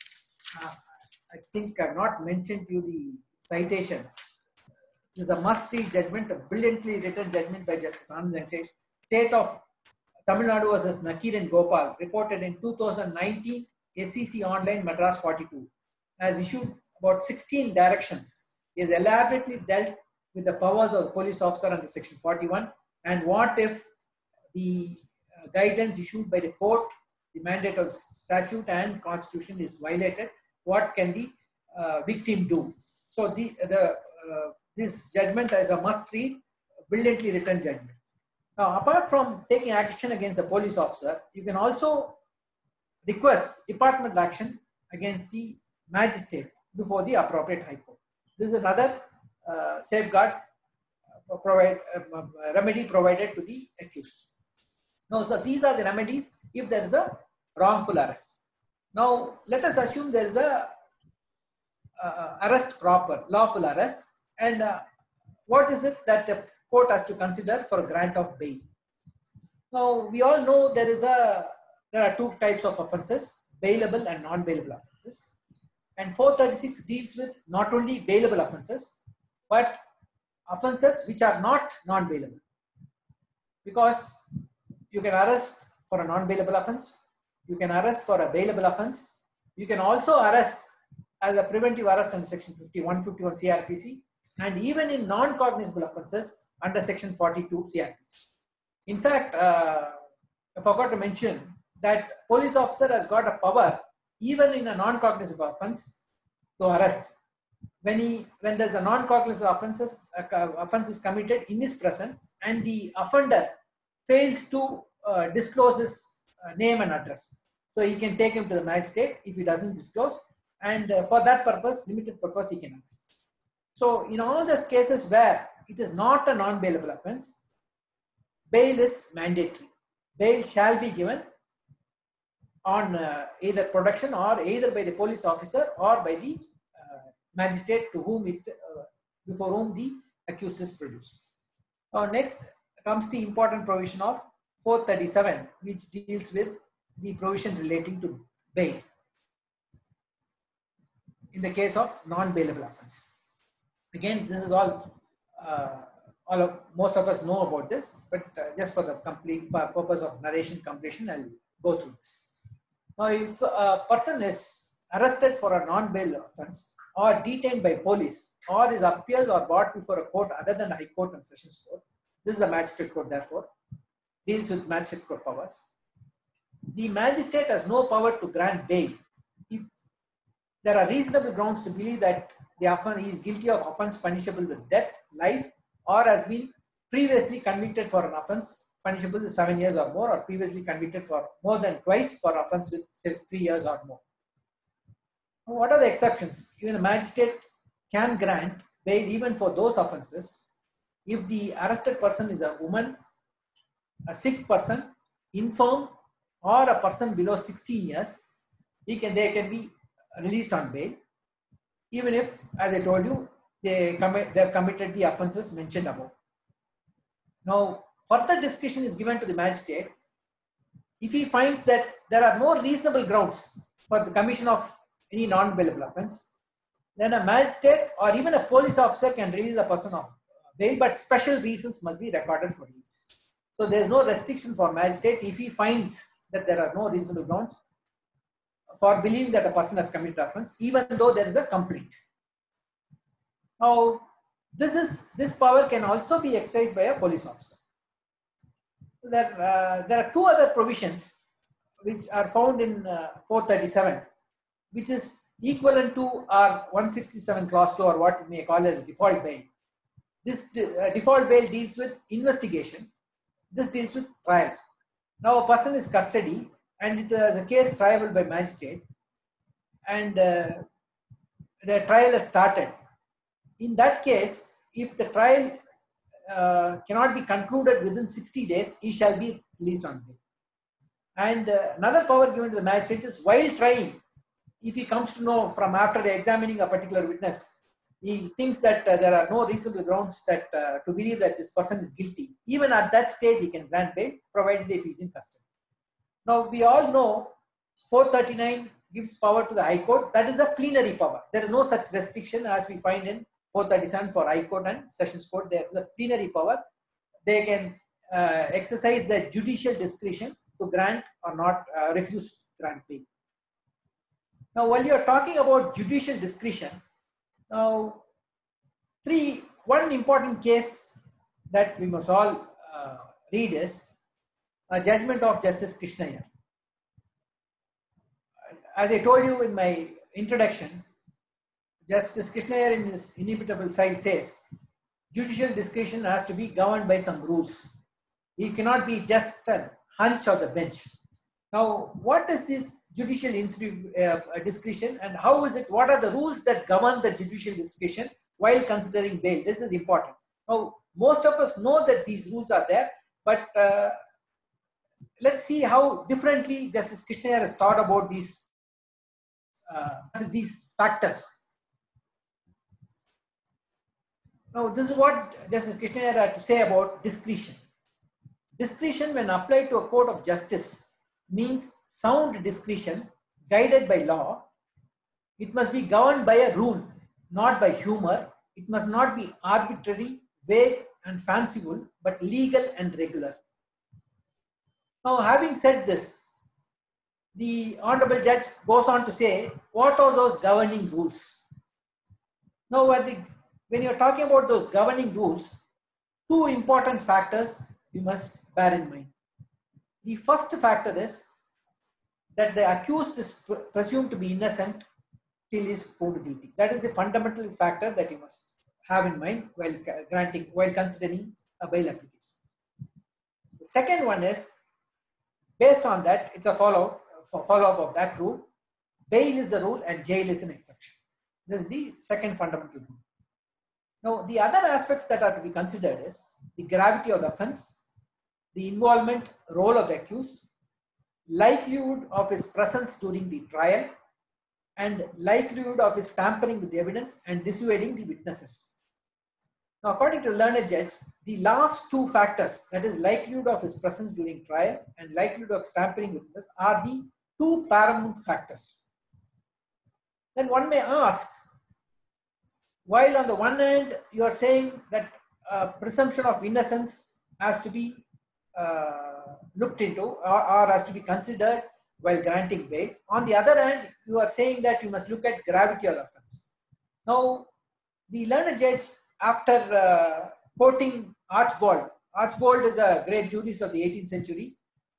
I think I've not mentioned to you the citation. This is a must-read judgment, a brilliantly written judgment by Justice Anand Venkatesh. State of Tamil Nadu versus Nakiran Gopal, reported in 2019, SEC Online Madras 42, has issued about 16 directions. He has elaborately dealt with the powers of the police officer under Section 41, and what if the guidance issued by the court, the mandate of statute and constitution is violated, what can the victim do? So this judgment is a must-read, brilliantly written judgment. Now, apart from taking action against a police officer, you can also request departmental action against the magistrate before the appropriate High Court. This is another safeguard remedy provided to the accused. Now, so these are the remedies if there is a wrongful arrest. Now, let us assume there is a arrest proper, lawful arrest, and what is it that the court has to consider for a grant of bail? Now, we all know there are two types of offences, bailable and non-bailable offences. And 436 deals with not only bailable offences, but offences which are not non-bailable. Because you can arrest for a non-bailable offence, you can arrest for a bailable offence, you can also arrest as a preventive arrest under Section 151 CRPC, and even in non-cognizable offences under Section 42 CRPC. In fact, I forgot to mention that police officer has got a power even in a non-cognizable offence to arrest. When there's a non-cognizable offense is committed in his presence and the offender fails to disclose his name and address, so he can take him to the magistrate if he doesn't disclose, and for that purpose, limited purpose, he can arrest. So in all those cases where it is not a non-bailable offence, bail is mandatory. Bail shall be given on either production or either by the police officer or by the magistrate to whom before whom the accused is produced. Now next comes the important provision of 437, which deals with the provision relating to bail in the case of non-bailable offence. Again, this is all most of us know about this, but just for the complete purpose of narration completion, I'll go through this. Now, if a person is arrested for a non-bail offence or detained by police, or is appears or brought before a court other than the High Court and Sessions Court, this is the Magistrate Court, therefore, deals with Magistrate Court powers. The magistrate has no power to grant bail if there are reasonable grounds to believe that the offender is guilty of offence punishable with death, life, or has been previously convicted for an offence punishable with 7 years or more, or previously convicted for more than twice for offence with 3 years or more. What are the exceptions? Even the magistrate can grant bail even for those offences if the arrested person is a woman, a sick person, infirm, or a person below 16 years. They can be released on bail, even if, as I told you, they have committed the offences mentioned above. Now, further discretion is given to the magistrate if he finds that there are no reasonable grounds for the commission of any non-bailable offence, then a magistrate or even a police officer can release a person of bail, but special reasons must be recorded for release. So there is no restriction for magistrate if he finds that there are no reasonable grounds for believing that a person has committed offence, even though there is a complaint. Now, this power can also be exercised by a police officer. There are two other provisions which are found in 437, which is equivalent to our 167 clause 2, or what we may call as default bail. This default bail deals with investigation. This deals with trial. Now a person is custody and it is a case triable by magistrate, and the trial has started. In that case, if the trial cannot be concluded within 60 days, he shall be released on bail. And another power given to the magistrate is while trying, if he comes to know from after examining a particular witness, he thinks that there are no reasonable grounds that to believe that this person is guilty. Even at that stage, he can grant bail, provided if he is in custody. Now, we all know 439 gives power to the High Court. That is a plenary power. There is no such restriction as we find in 437 for High Court and Sessions Court. There is a plenary power. They can exercise their judicial discretion to grant or not refuse grant bail. Now, while you are talking about judicial discretion, now one important case that we must all read is a judgment of Justice Krishna Iyer. As I told you in my introduction, Justice Krishna Iyer in his inimitable style says, judicial discretion has to be governed by some rules. It cannot be just a hunch of the bench. Now, what is this judicial discretion, and how is it? What are the rules that govern the judicial discretion while considering bail? This is important. Now, most of us know that these rules are there, but let's see how differently Justice Krishna Iyer has thought about these factors. Now, this is what Justice Krishna Iyer had to say about discretion. Discretion, when applied to a court of justice, means sound discretion guided by law. It must be governed by a rule, not by humor. It must not be arbitrary, vague and fanciful, but legal and regular. Now, having said this, the Honorable Judge goes on to say, what are those governing rules? Now, when you are talking about those governing rules, two important factors you must bear in mind. The first factor is that the accused is presumed to be innocent till he is found guilty. That is the fundamental factor that you must have in mind while considering a bail application. The second one is, based on that, it's a follow-up of that rule. Bail is the rule and jail is an exception. This is the second fundamental rule. Now, the other aspects that are to be considered is the gravity of the offence, the involvement role of the accused, likelihood of his presence during the trial, and likelihood of his tampering with the evidence and dissuading the witnesses. Now, according to the learned judge, the last two factors, that is likelihood of his presence during trial and likelihood of tampering with witness, are the two paramount factors. Then one may ask, while on the one hand you are saying that presumption of innocence has to be looked into or has to be considered while granting bail, on the other hand you are saying that you must look at gravity of the offence. Now, the learned judge, after quoting Archbold is a great jurist of the 18th century,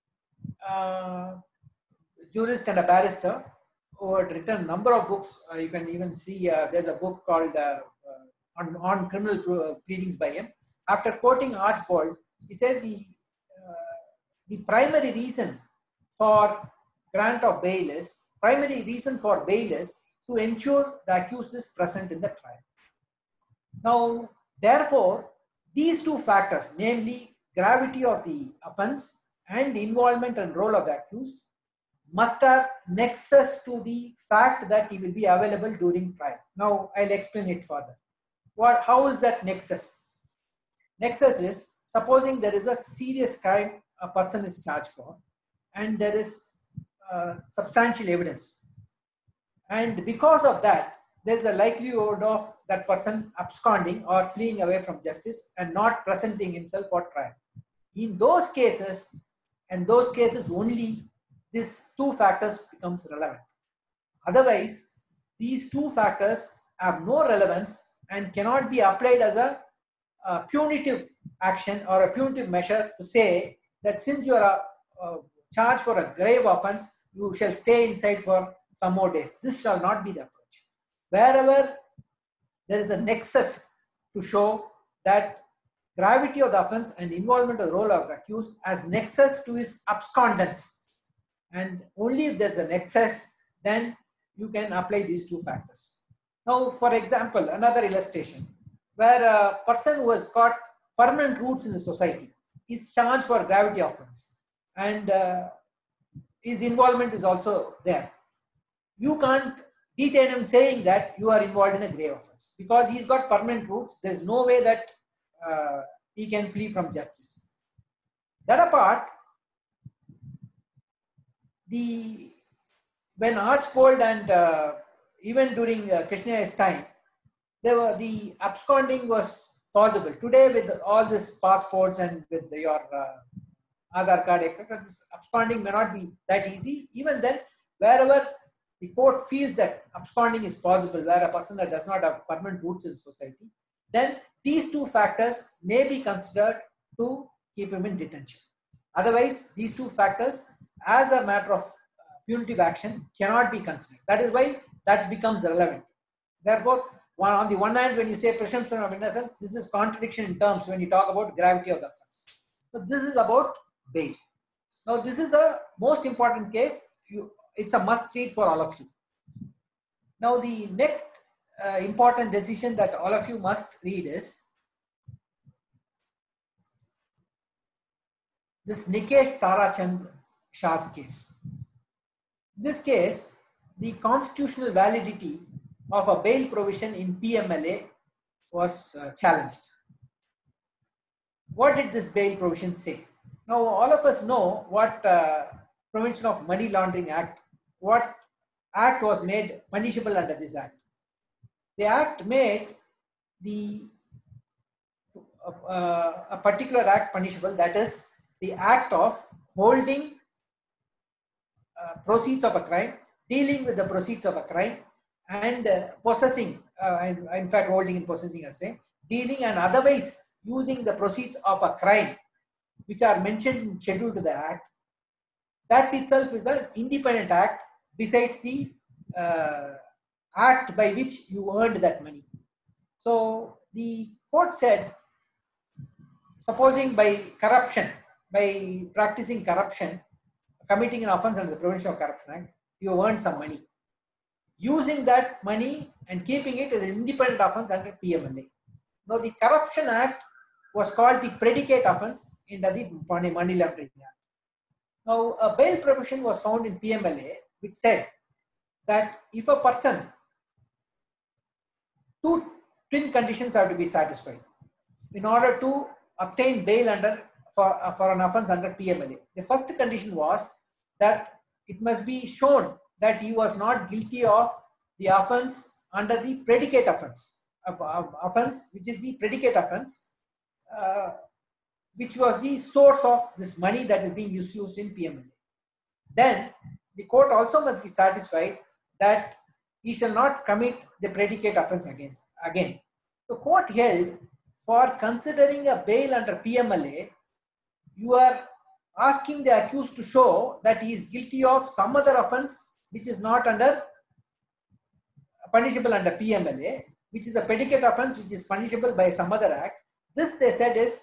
jurist and a barrister who had written a number of books. You can even see there's a book called on criminal pleadings by him. After quoting Archbold, he says the primary reason for grant of bail is, to ensure the accused is present in the trial. Now, therefore, these two factors, namely gravity of the offence and involvement and role of the accused, must have nexus to the fact that he will be available during trial. Now, I'll explain it further. How is that nexus? Nexus is, supposing there is a serious crime a person is charged for, and there is substantial evidence, and because of that, there's a likelihood of that person absconding or fleeing away from justice and not presenting himself for trial. In those cases, and those cases only, these two factors becomes relevant. Otherwise, these two factors have no relevance and cannot be applied as a punitive action or a punitive measure to say that since you are charged for a grave offense, you shall stay inside for some more days. This shall not be the approach. Wherever there is a nexus to show that gravity of the offense and involvement of the role of the accused as nexus to his abscondence, and only if there's a nexus, then you can apply these two factors. Now, for example, another illustration where a person who has got permanent roots in the society is charged for gravity offense and his involvement is also there. You can't detain him saying that you are involved in a grave offense because he's got permanent roots. There's no way that he can flee from justice. That apart, when Archbold and even during Krishna's time, the absconding was possible. Today, with all these passports and with your Aadhaar card, etc., this absconding may not be that easy. Even then, wherever the court feels that absconding is possible, where a person that does not have permanent roots in society, then these two factors may be considered to keep him in detention. Otherwise, these two factors, as a matter of punitive action, cannot be considered. That is why that becomes relevant. Therefore, on the one hand, when you say presumption of innocence, this is contradiction in terms when you talk about gravity of the offense. So this is about bail. Now, this is the most important case. It's a must read for all of you. Now, the next important decision that all of you must read is this Nikesh Tarachand Shah's case. In this case, the constitutional validity of a bail provision in PMLA was challenged. What did this bail provision say? Now, all of us know what Prevention of Money Laundering Act, what act was made punishable under this act. The act made a particular act punishable, that is the act of holding proceeds of a crime, dealing with the proceeds of a crime, and possessing, in fact holding and possessing, I say, dealing and otherwise using the proceeds of a crime which are mentioned in schedule to the act. That itself is an independent act besides the act by which you earned that money. So the court said, supposing by corruption, by practicing corruption, committing an offense under the Prevention of Corruption Act, you earned some money. Using that money and keeping it as an independent offense under PMLA. Now, the Corruption Act was called the predicate offense under the Money Laundering Act. Now, a bail provision was found in PMLA which said that if a person, two twin conditions have to be satisfied in order to obtain bail for an offense under PMLA. The first condition was that it must be shown that he was not guilty of the offense under the predicate offense, which is the predicate offense, which was the source of this money that is being used in PMLA. Then the court also must be satisfied that he shall not commit the predicate offense again. The court held, for considering a bail under PMLA, you are asking the accused to show that he is guilty of some other offense which is not punishable under PMLA, which is a predicate offense which is punishable by some other act. This, they said, is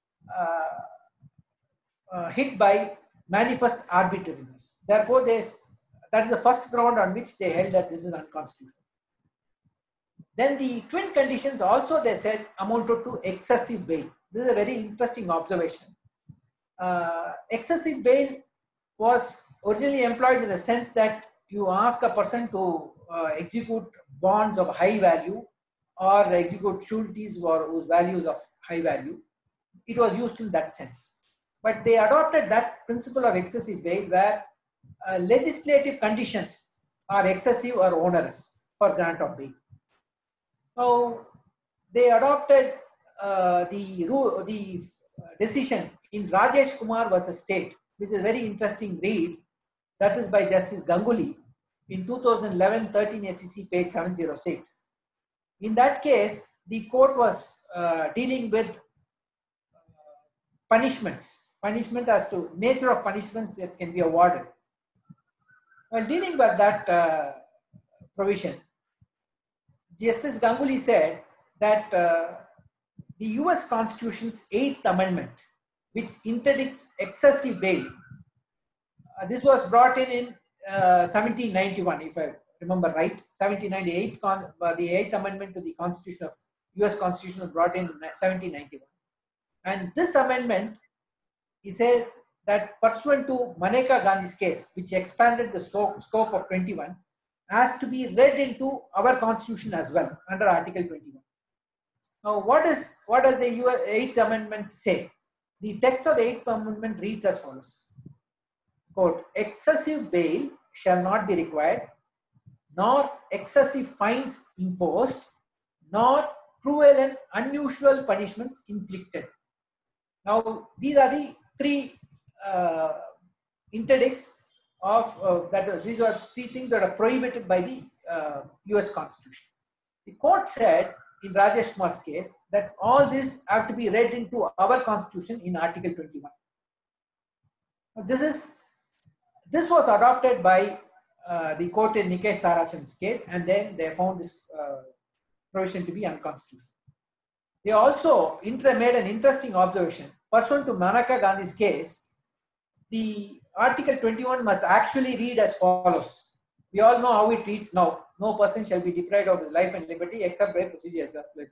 hit by manifest arbitrariness. Therefore, that is the first ground on which they held that this is unconstitutional. Then the twin conditions also, they said, amounted to excessive bail. This is a very interesting observation. Excessive bail was originally employed in the sense that you ask a person to execute bonds of high value or execute sureties whose values of high value. It was used in that sense. But they adopted that principle of excessive bail where legislative conditions are excessive or onerous for grant of bail. Now, they adopted the decision in Rajesh Kumar versus State, which is a very interesting read. That is by Justice Ganguly in 2011-13 SEC page 706. In that case, the court was dealing with punishment as to nature of punishments that can be awarded. While dealing with that provision, Justice Ganguly said that the US Constitution's 8th Amendment, which interdicts excessive bail, this was brought in 1791, if I remember right. 1798, the 8th Amendment to the Constitution of US Constitution was brought in 1791. And this amendment, he says that pursuant to Maneka Gandhi's case, which expanded the scope of 21, has to be read into our constitution as well under Article 21. Now, what does the 8th Amendment say? The text of the 8th Amendment reads as follows. Quote, excessive bail shall not be required, nor excessive fines imposed, nor cruel and unusual punishments inflicted. Now, these are the three interdicts of these are three things that are prohibited by the US Constitution. The court said in Rajesh Kumar's case that all these have to be read into our Constitution in Article 21. Now, this was adopted by the court in Nikesh Tarasen's case, and then they found this provision to be unconstitutional. They also made an interesting observation. Pursuant to Maneka Gandhi's case, the Article 21 must actually read as follows. We all know how it reads now. No person shall be deprived of his life and liberty except by procedures.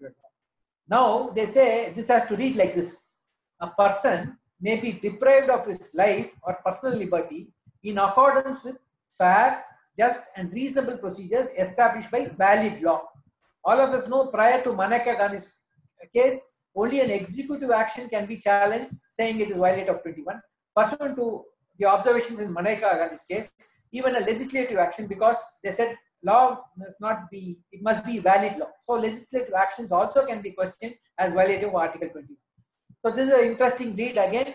Now they say this has to read like this. A person may be deprived of his life or personal liberty in accordance with fair, just and reasonable procedures established by valid law. All of us know prior to Maneka Gandhi's case, only an executive action can be challenged, saying it is violation of 21. Pursuant to the observations in Maneka Gandhi's case, even a legislative action, because they said law must not be, it must be valid law. So legislative actions also can be questioned as violative of Article 21. So this is an interesting read again.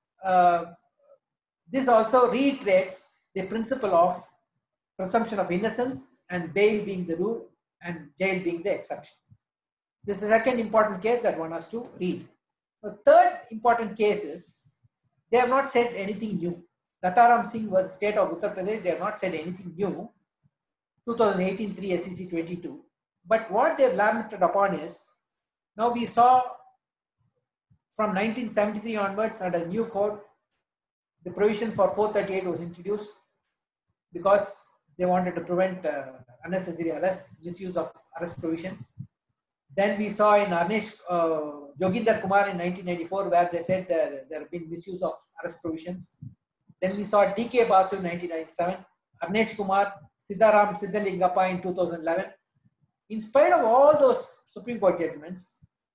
This also reiterates the principle of presumption of innocence and bail being the rule and jail being the exception. This is the second important case that one has to read. The third important case is they have not said anything new. Dataram Singh was state of Uttar Pradesh. They have not said anything new. 2018 3 SEC 22. But what they have lamented upon is, now we saw from 1973 onwards under the new code, the provision for 438 was introduced because they wanted to prevent unnecessary arrest, misuse of arrest provision. Then we saw in Joginder Kumar in 1994 where they said there have been misuse of arrest provisions. Then we saw D.K. Basu in 1997, Arnesh Kumar, Siddharam Siddhalingappa in 2011. In spite of all those Supreme Court judgments,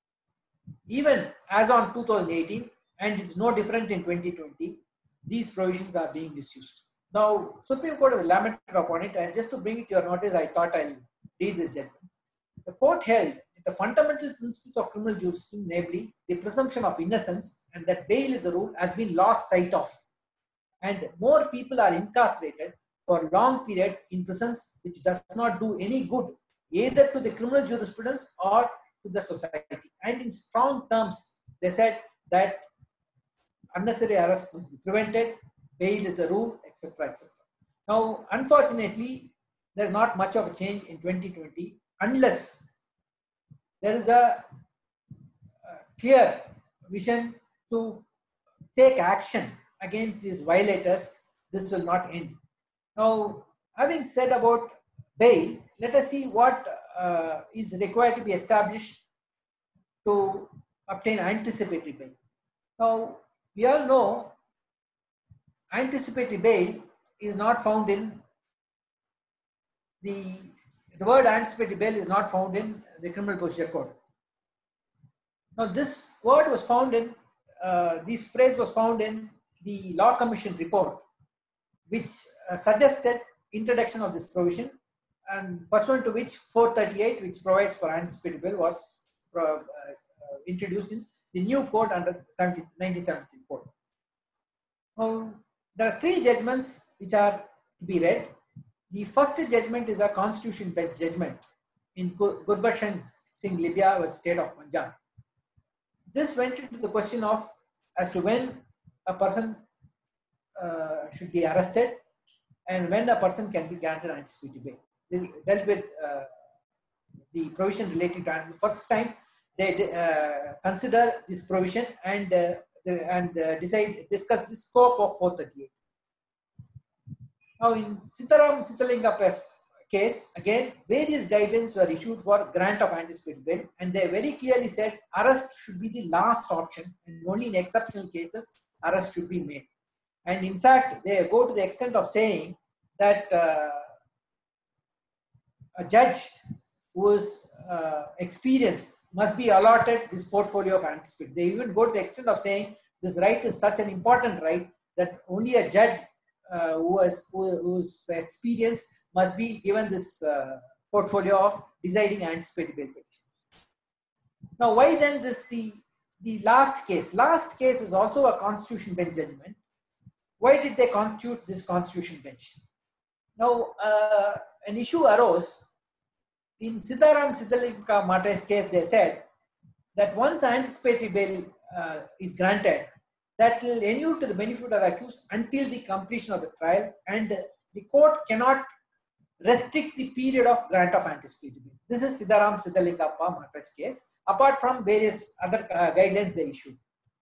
even as on 2018, and it's no different in 2020, these provisions are being misused. Now, Supreme Court has lamented upon it, and just to bring it to your notice, I thought I'll read this judgment. The court held that the fundamental principles of criminal jurisdiction, namely the presumption of innocence and that bail is the rule, has been lost sight of. And more people are incarcerated for long periods in prisons, which does not do any good either to the criminal jurisprudence or to the society. And in strong terms, they said that unnecessary arrest must be prevented, bail is the rule, etc. etc. Now, unfortunately, there's not much of a change in 2020 unless there is a clear vision to take action against these violators. This will not end. Now, having said about bail, let us see what is required to be established to obtain anticipatory bail. Now, we all know anticipatory bail is not found in the word anticipatory bail is not found in the Criminal Procedure Code. Now, this word was found in, this phrase was found in the Law Commission report, which suggested introduction of this provision and pursuant to which 438, which provides for anticipated bail, was introduced in the new code under 1974. Now, there are three judgments which are to be read. The first judgment is a constitution bench judgment in Gurbaksh Singh Libya versus State of Punjab. This went into the question of as to when a person should be arrested and when a person can be granted anticipated bail. This dealt with the provision relating to the first time they consider this provision and discuss the scope of 438. Now, in Sitaram Sitalingappa's case, again, various guidelines were issued for grant of anticipated bail, and they very clearly said arrest should be the last option, and only in exceptional cases arrest should be made. And in fact, they go to the extent of saying that a judge whose experience must be allotted this portfolio of anticipated. They even go to the extent of saying this right is such an important right that only a judge whose experience must be given this portfolio of deciding anticipated bail petitions. Now, why then this the last case? Last case is also a constitution bench judgment. Why did they constitute this constitution bench? Now, an issue arose in Sitaram Sitalingka Mate's case. They said that once anticipated bail is granted, that will inure to the benefit of the accused until the completion of the trial, and the court cannot restrict the period of grant of anticipated bail. This is Sitaram Sitalingappa Mate's case, apart from various other guidelines they issued.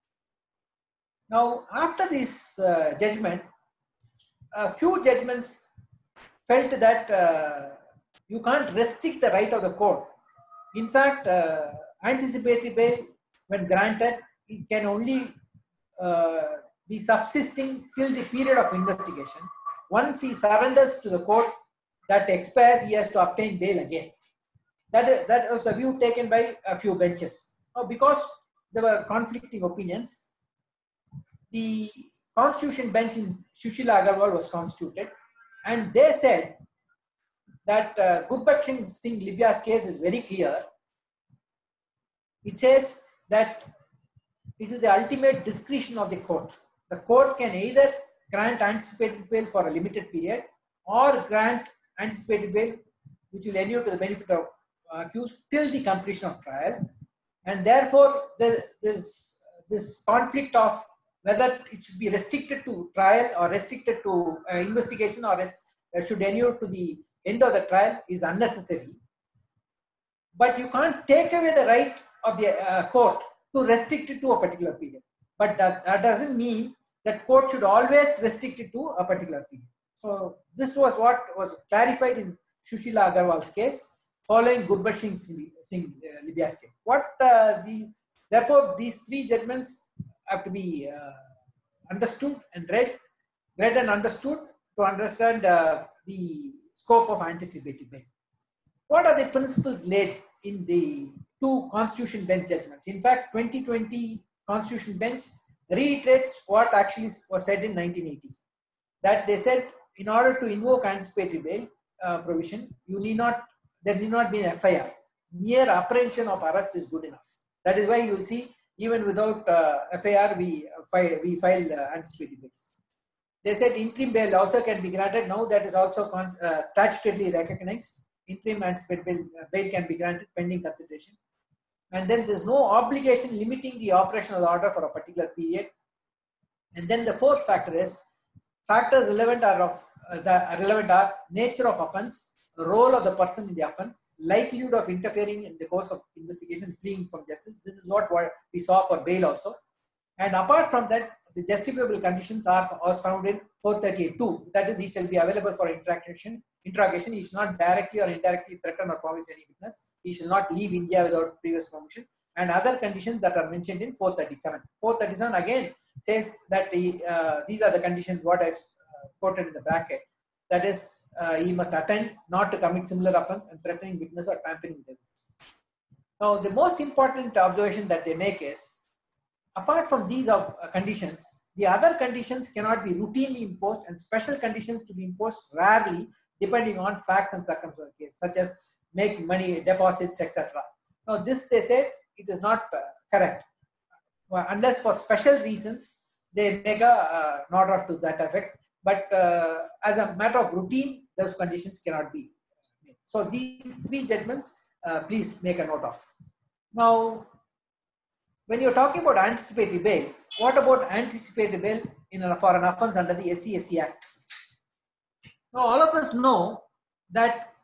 Now, after this judgment, a few judgments felt that you can't restrict the right of the court. In fact, anticipated bail, when granted, it can only be subsisting till the period of investigation. Once he surrenders to the court, that expires, he has to obtain bail again. That was the view taken by a few benches. Now, because there were conflicting opinions, the constitution bench in Sushila Agarwal was constituted, and they said that Gurbaksh Singh Libya's case is very clear. It says that it is the ultimate discretion of the court. The court can either grant anticipated bail for a limited period or grant anticipated bail which will inure to the benefit of accused till the completion of trial. And therefore, this conflict of whether it should be restricted to trial or restricted to investigation or should inure to the end of the trial is unnecessary. But you can't take away the right of the court to restrict it to a particular period. But that doesn't mean that court should always restrict it to a particular period. So this was what was clarified in Sushila Agarwal's case following Gurbaksh Singh Libya's case. Therefore, these three judgments have to be understood and read and understood to understand the scope of anticipated bail. What are the principles laid in the two constitution bench judgments? In fact, 2020 constitution bench reiterates what actually was said in 1980. That they said in order to invoke anticipated bail provision, there need not be an FIR. Mere apprehension of arrest is good enough. That is why you will see even without FIR we file anticipated bails. They said interim bail also can be granted. Now that is also statutorily recognized. Interim anticipated bail can be granted pending consideration. And then there is no obligation limiting the operation of the order for a particular period. And then the fourth factor is factors relevant are nature of offence, role of the person in the offence, likelihood of interfering in the course of investigation, fleeing from justice. This is what we saw for bail also. And apart from that, the justifiable conditions are found in 438(2). That is, he shall be available for interrogation. He should not directly or indirectly threaten or promise any witness. He shall not leave India without previous permission. And other conditions that are mentioned in 437. 437 again says that these are the conditions what I quoted in the bracket. That is, he must attend, not to commit similar offence, and threatening witness or tampering with evidence. Now, the most important observation that they make is, apart from these conditions, the other conditions cannot be routinely imposed, and special conditions to be imposed rarely depending on facts and circumstances, such as make money deposits, etc. Now, this they say it is not correct. Well, unless for special reasons, they make a an order to that effect. But as a matter of routine, those conditions cannot be made. So these three judgments, please make a note of. Now, when you're talking about anticipatory bail, what about anticipatory bail for an offence under the SC Act? Now, all of us know that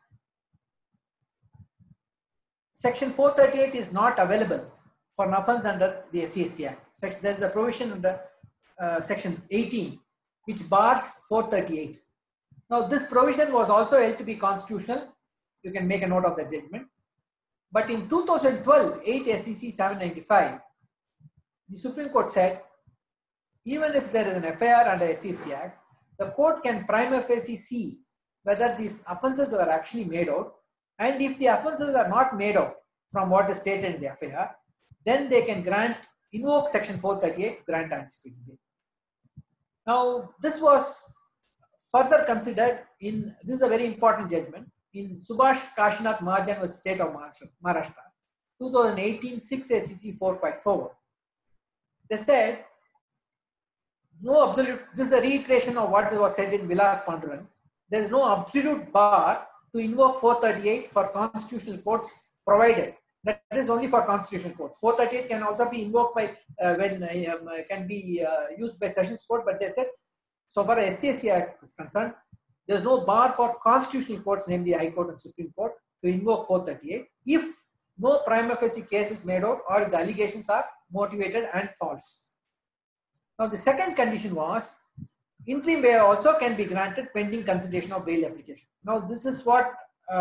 Section 438 is not available for an offence under the SC Act. There is a provision under Section 18 which bars 438. Now, this provision was also held to be constitutional. You can make a note of the judgment. But in 2012, 8 SCC 795, the Supreme Court said, even if there is an FIR under SC Act, the court can prima facie see whether these offences were actually made out, and if the offences are not made out from what is stated in the FIR, then they can invoke Section 438, grant anticipatory bail. Now, this was further considered this is a very important judgment, in Subhash Kashinath Mahajan vs. State of Maharashtra, 2018, 6 SCC 454. They said, no absolute, this is a reiteration of what was said in Vilas Panduran. There is no absolute bar to invoke 438 for constitutional courts, provided that is only for constitutional courts. 438 can also be invoked by can be used by sessions court, but they said, so far as SC Act is concerned, there is no bar for constitutional courts, namely High Court and Supreme Court, to invoke 438 if no prima facie case is made out or if the allegations are motivated and false. Now, the second condition was interim bail also can be granted pending consideration of bail application. Now, this is what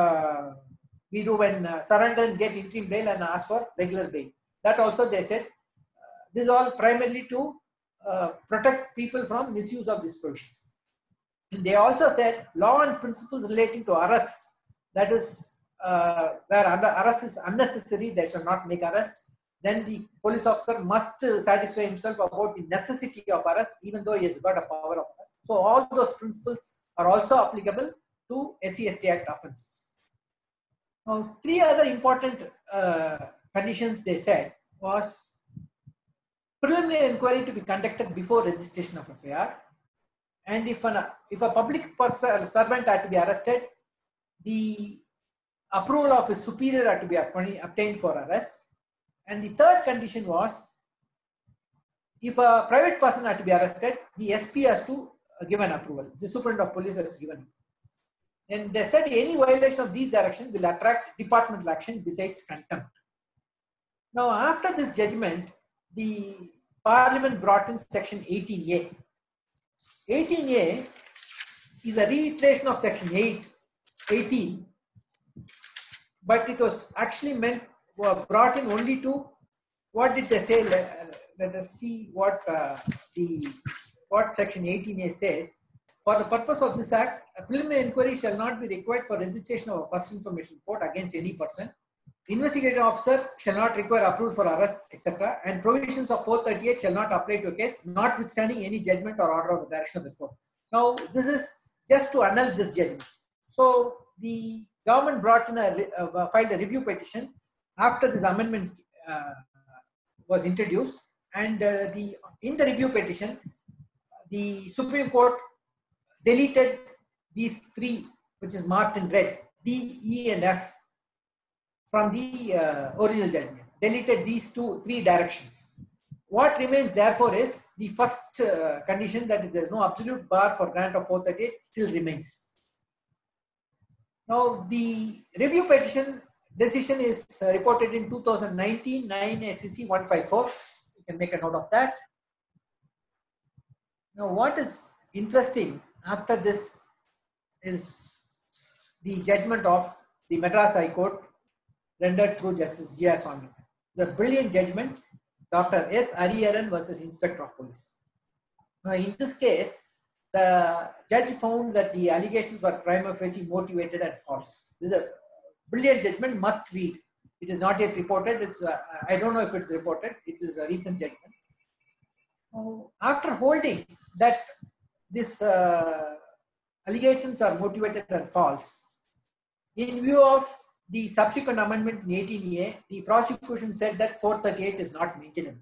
we do when surrender and get interim bail and ask for regular bail. That also they said, this is all primarily to protect people from misuse of these provisions. And they also said law and principles relating to arrest, that is where arrest is unnecessary, they shall not make arrest. Then the police officer must satisfy himself about the necessity of arrest, even though he has got a power of arrest. So all those principles are also applicable to SC Act offences. Now, three other important conditions they said was preliminary inquiry to be conducted before registration of FIR, and if a public servant had to be arrested, the approval of his superior had to be obtained for arrest. And the third condition was, if a private person had to be arrested, the SP has to give an approval. The Superintendent of Police has to give an approval. And they said any violation of these directions will attract departmental action besides contempt. Now, after this judgment, the Parliament brought in Section 18A. 18A is a reiteration of Section 18, but it was actually brought in only to, what did they say? Let us see what what Section 18A says. For the purpose of this Act, a preliminary inquiry shall not be required for registration of a first information report against any person. Investigating officer shall not require approval for arrest, etc. And provisions of 438 shall not apply to a case, notwithstanding any judgment or order of the direction of the court. Now, this is just to annul this judgment. So, the government brought in filed a review petition after this amendment was introduced, and in the review petition, the Supreme Court deleted these three, which is marked in red, D, E, and F, from the original judgment. Deleted these three directions. What remains therefore is the first condition, that there is no absolute bar for grant of 438, still remains. Now, the review petition decision is reported in 2019, 9 SCC 154. You can make a note of that. Now, what is interesting after this is the judgment of the Madras High Court rendered through Justice G.R. Swaminathan. The brilliant judgment, Dr. S. Hariharan versus Inspector of Police. Now, in this case, the judge found that the allegations were prima facie motivated and false. This is a brilliant judgment, must read. It is not yet reported. It's I don't know if it's reported. It is a recent judgment. After holding that this allegations are motivated and false. In view of the subsequent amendment in 18A, the prosecution said that 438 is not maintainable.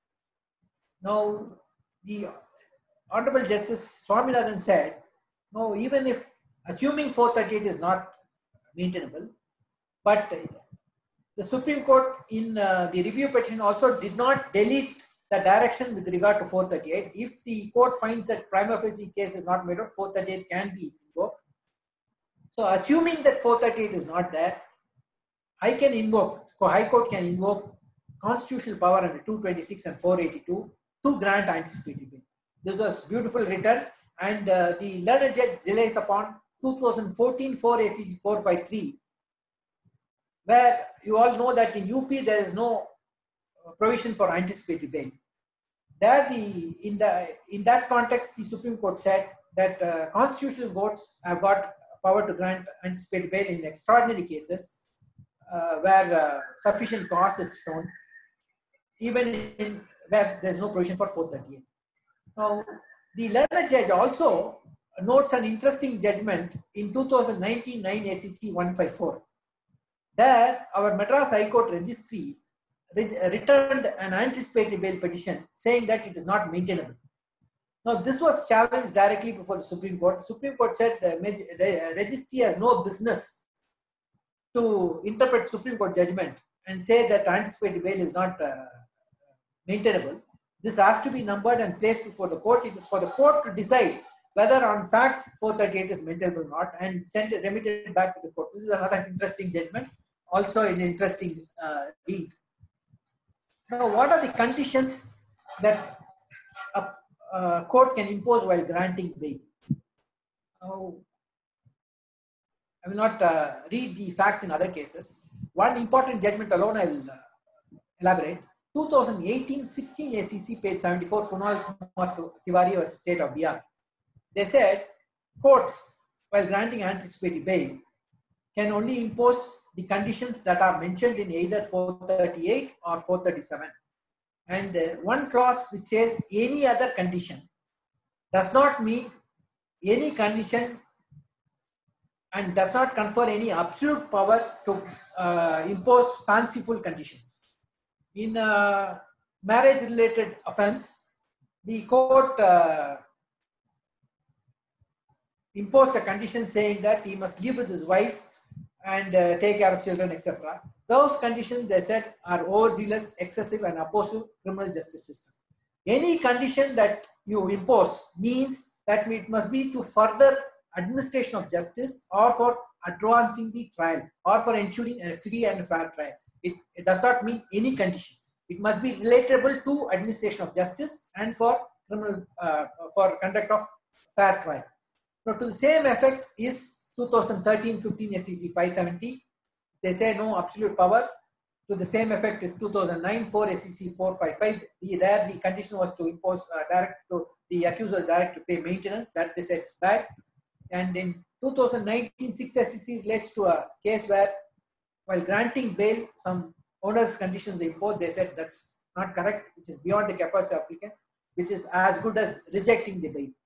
Now, the Honorable Justice Swaminathan said, no, even if assuming 438 is not maintainable, but the Supreme Court in the review petition also did not delete the direction with regard to 438. If the court finds that prima facie case is not made up, 438 can be invoked. So assuming that 438 is not there, High Court can invoke constitutional power under 226 and 482 to grant anticipated bail. This was beautiful written, and the learned judge relies upon 2014 4 ACC 453, where you all know that in UP there is no provision for anticipated bail. There, in that context, the Supreme Court said that constitutional courts have got power to grant anticipated bail in extraordinary cases where sufficient cause is shown, even in where there is no provision for 438. Now, the learned judge also notes an interesting judgment in 2019 9 ACC 154. There, our Madras High Court registry returned an anticipated bail petition saying that it is not maintainable. Now, this was challenged directly before the Supreme Court. The Supreme Court said the registry has no business to interpret Supreme Court judgment and say that anticipated bail is not maintainable. This has to be numbered and placed before the court. It is for the court to decide whether on facts 438 is maintainable or not and remit it back to the court. This is another interesting judgment, also an interesting read. Now, what are the conditions that a court can impose while granting bail? Now, I will not read the facts in other cases. One important judgment alone I will elaborate. 2018-16 ACC page 74, Kunal Kumar Tiwari was State of Bihar. They said courts, while granting anticipated bail, can only impose the conditions that are mentioned in either 438 or 437. And one clause which says any other condition does not mean any condition and does not confer any absolute power to impose fanciful conditions. In marriage-related offense, the court imposed a condition saying that he must live with his wife and take care of children, etc. Those conditions, they said, are overzealous, excessive, and oppose to criminal justice system. Any condition that you impose means that it must be to further administration of justice or for advancing the trial or for ensuring a free and fair trial. It does not mean any condition. It must be relatable to administration of justice and for criminal for conduct of fair trial. Now, to the same effect is 2013-15 SEC 570. They say no absolute power. To the same effect is 2009-4 SEC 455. There the condition was to impose the accused was direct to pay maintenance. That they said is bad. And in 2019-6 SEC leads to a case where, while granting bail, some onerous conditions imposed. They said that's not correct, which is beyond the capacity of applicant, which is as good as rejecting the bail.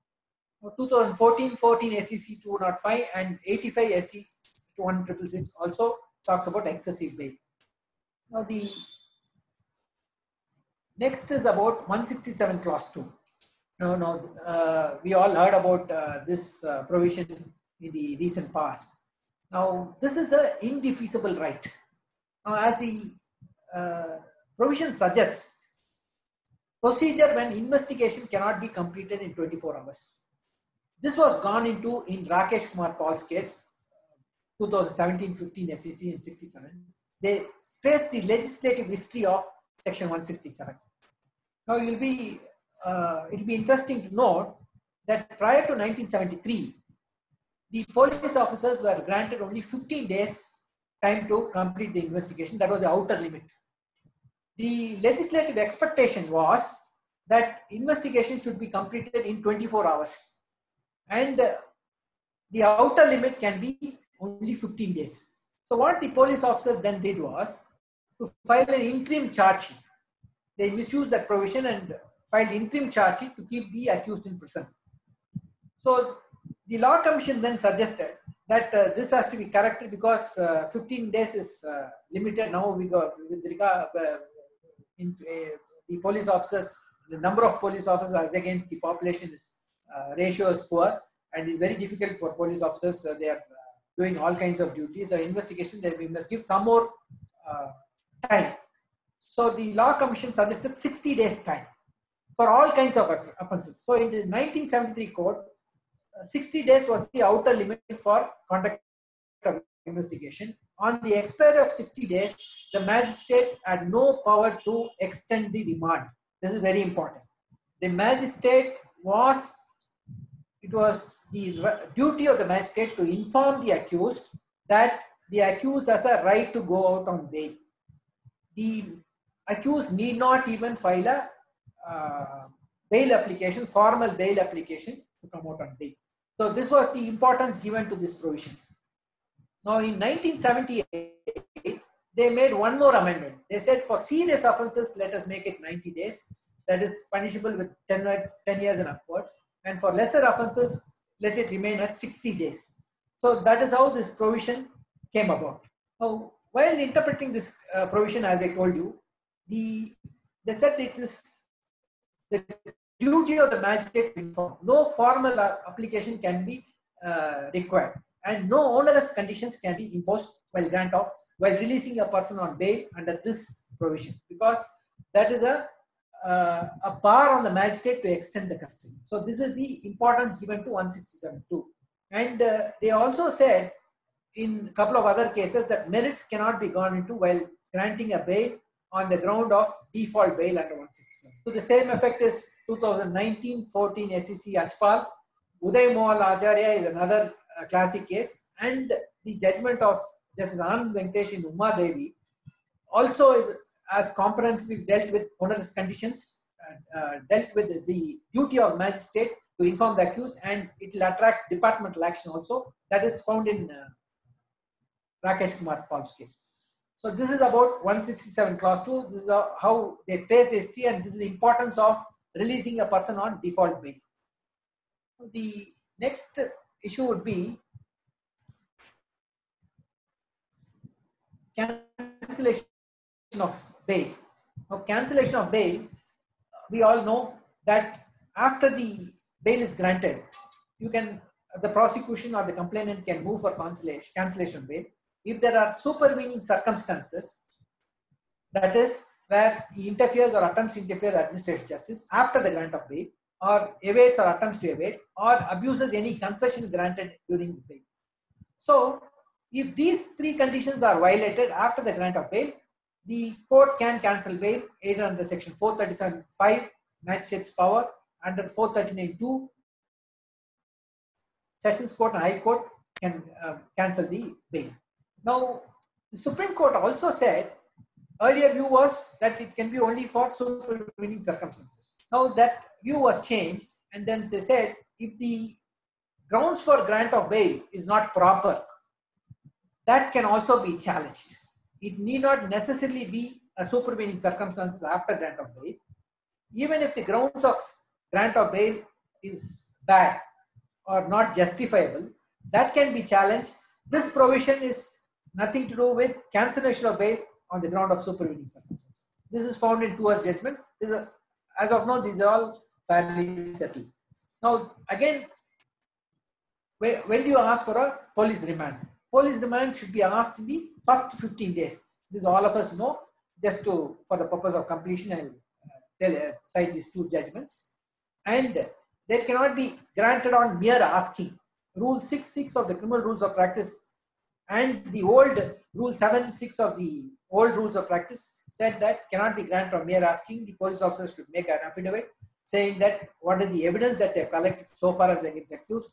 2014-14 SEC 205 and 85 SC 1666 also talks about excessive bail. Now the next is about 167 clause 2. We all heard about this provision in the recent past. Now this is an indefeasible right. Now, as the provision suggests, procedure when investigation cannot be completed in 24 hours. This was gone into in Rakesh Kumar Paul's case, 2017-15 SEC in 67. They trace the legislative history of section 167. Now it will be interesting to note that prior to 1973, the police officers were granted only 15 days time to complete the investigation. That was the outer limit. The legislative expectation was that investigation should be completed in 24 hours. And the outer limit can be only 15 days. So what the police officers then did was to file an interim charge sheet. They misused that provision and filed interim charge sheet to keep the accused in prison. So the Law Commission then suggested that this has to be corrected because 15 days is limited. Now we go with regard the police officers, the number of police officers as against the population is ratio is poor, and it's very difficult for police officers. They are doing all kinds of duties. So investigation, that we must give some more time. So the Law Commission suggested 60 days time for all kinds of offences. So in the 1973 code, 60 days was the outer limit for conduct of investigation. On the expiry of 60 days, the magistrate had no power to extend the remand. This is very important. The magistrate was, it was the duty of the magistrate to inform the accused that the accused has a right to go out on bail. The accused need not even file a bail application, formal bail application to come out on bail. So this was the importance given to this provision. Now in 1978, they made one more amendment. They said for serious offences, let us make it 90 days. That is punishable with 10 years and upwards. And for lesser offences, let it remain at 60 days. So that is how this provision came about. Now, while interpreting this provision, as I told you, they said it is the duty of the magistrate to inform. No formal application can be required, and no onerous conditions can be imposed while releasing a person on bail under this provision, because that is a bar on the magistrate to extend the custody. So this is the importance given to 167(2). And they also said in a couple of other cases that merits cannot be gone into while granting a bail on the ground of default bail under 167. To the same effect is 2019-14 SEC Achpal. Uday Mohal Acharya is another classic case, and the judgment of Justice Anand Venkatesh in Uma Devi also has comprehensively dealt with onerous conditions, dealt with the duty of magistrate to inform the accused, and it will attract departmental action also. That is found in Rakesh Kumar Paul's case. So this is about 167 clause 2. This is how they trace history, and this is the importance of releasing a person on default bail. The next issue would be cancellation of bail. Now, cancellation of bail, we all know that after the bail is granted, the prosecution or the complainant can move for cancellation of bail if there are supervening circumstances, that is where he interferes or attempts to interfere with administrative justice after the grant of bail, or evades or attempts to evade, or abuses any concession granted during the bail. So, if these three conditions are violated after the grant of bail, the court can cancel bail either under section 437(5), magistrate's power, under 439(2), Sessions Court and High Court can cancel the bail. Now, the Supreme Court also said, earlier view was that it can be only for supervening circumstances. Now that view was changed, and then they said if the grounds for grant of bail is not proper, that can also be challenged. It need not necessarily be a supervening circumstances after grant of bail. Even if the grounds of grant of bail is bad or not justifiable, that can be challenged. This provision is nothing to do with cancellation of bail on the ground of supervening circumstances. This is found in 2 judgment. As of now, these are all fairly settled. Now, again, when do you ask for a police remand? Police remand should be asked in the first 15 days. This all of us know. Just for the purpose of completion, I will cite these 2 judgments. And they cannot be granted on mere asking. Rule 6.6 of the Criminal Rules of Practice and the old Rule 7.6 of the old Rules of Practice said that cannot be granted on mere asking. The police officers should make an affidavit saying that what is the evidence that they have collected so far as against accused,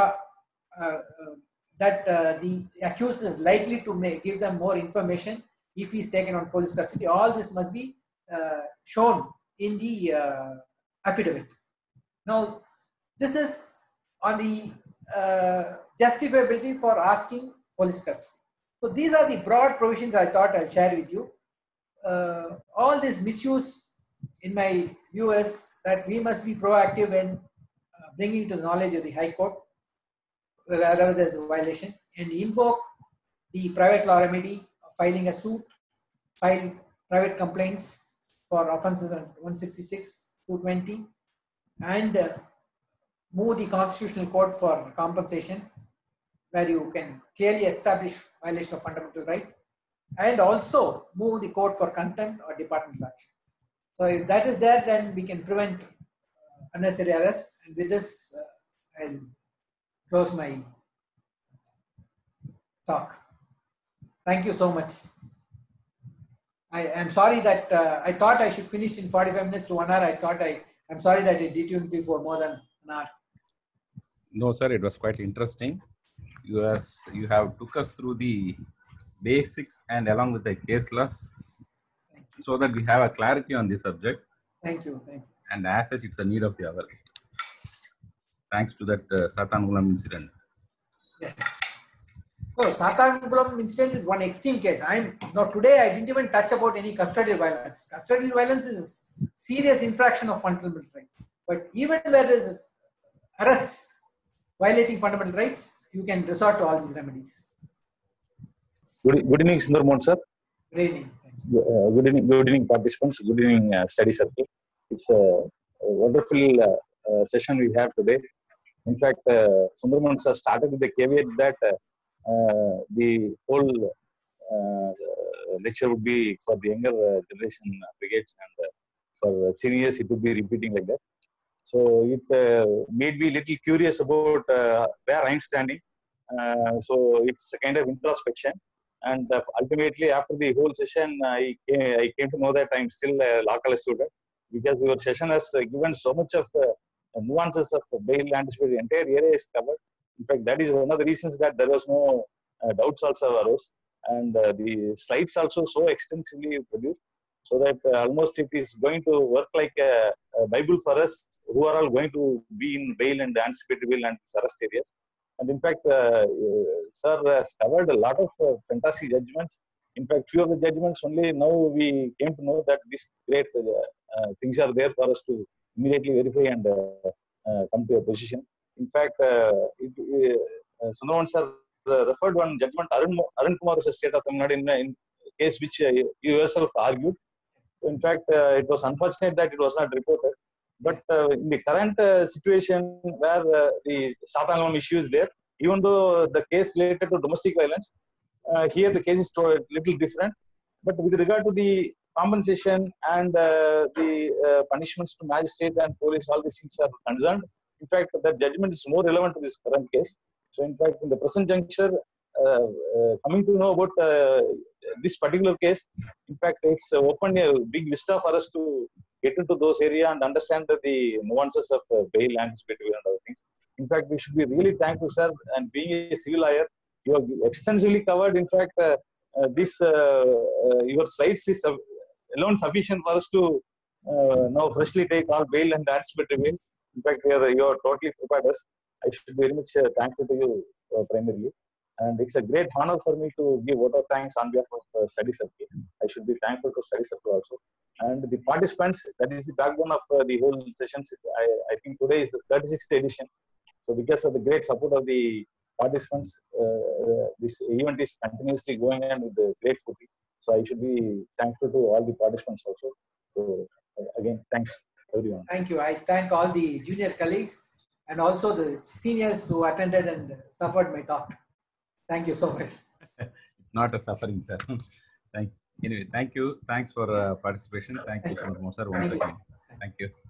that the accused is likely to give them more information if he is taken on police custody. All this must be shown in the affidavit. Now, this is on the justifiability for asking police custody. So these are the broad provisions I thought I'll share with you. All this misuse, in my view, is that we must be proactive in bringing to the knowledge of the High Court. wherever there's a violation, and invoke the private law remedy of filing a suit, file private complaints for offences under 166, 220, and move the constitutional court for compensation, where you can clearly establish violation of fundamental right, and also move the court for contempt or departmental action. So if that is there, then we can prevent unnecessary arrests. And with this, I'll close my talk. Thank you so much. I am sorry that I thought I should finish in 45 minutes to 1 hour. I'm sorry that I detuned you for more than an hour. No, sir, it was quite interesting. You have took us through the basics and along with the case laws so that we have a clarity on the subject. Thank you. Thank you. And as such, it's a need of the hour. Thanks to that Satangulam incident. Yes. So Satangulam incident is one extreme case. Today I didn't even touch about any custodial violence. Custodial violence is a serious infraction of fundamental rights. But even where there is arrest violating fundamental rights, you can resort to all these remedies. Good evening, Sundar Mohan sir. Good evening. Good evening, participants. Good evening, study circle. It's a wonderful session we have today. In fact, Sundar Mohan sir started with the caveat that the whole lecture would be for the younger generation brigades, and for seniors it would be repeating like that. So it made me a little curious about where I'm standing. So it's a kind of introspection. And ultimately, after the whole session, I came to know that I'm still a law college student, because your session has given so much of nuances of bail anticipatory. The entire area is covered. In fact, that is one of the reasons that there was no doubts also arose. And the slides also so extensively produced, so that almost it is going to work like a Bible for us who are all going to be in bail and anticipatory bail and arrest areas. And in fact, sir has covered a lot of fantastic judgments. In fact, few of the judgments only now we came to know that these great things are there for us to immediately verify and come to a position. In fact, Sundaram sir referred one judgment, Arun Kumar versus State of Tamil Nadu, in case which you yourself argued. In fact, it was unfortunate that it was not reported. But in the current situation where the Satangulam issue is there, even though the case related to domestic violence, here the case is a little different. But with regard to the compensation and the punishments to magistrate and police, all these things are concerned. In fact, the judgment is more relevant to this current case. So, in fact, in the present juncture, coming to know about this particular case, in fact, it's opened a big vista for us to get into those areas and understand the nuances of bail, anticipatory and other things. In fact, we should be really thankful, sir. And being a civil lawyer, you have extensively covered. In fact, this your slides is alone sufficient for us to now freshly take all bail and anticipatory bail. In fact, you are totally prepared us. I should be very much thankful to you primarily. And it's a great honor for me to give vote of thanks on behalf of Study Circle. I should be thankful to Study Circle also. And the participants, that is the backbone of the whole sessions. I think today is the 36th edition. So because of the great support of the participants, this event is continuously going on with the great footing. So I should be thankful to all the participants also. So again, thanks everyone. Thank you. I thank all the junior colleagues and also the seniors who attended and suffered my talk. Thank you so much. It's not a suffering, sir. Anyway, thank you. Thanks for participation. Thank you, sir, once again. Thank you.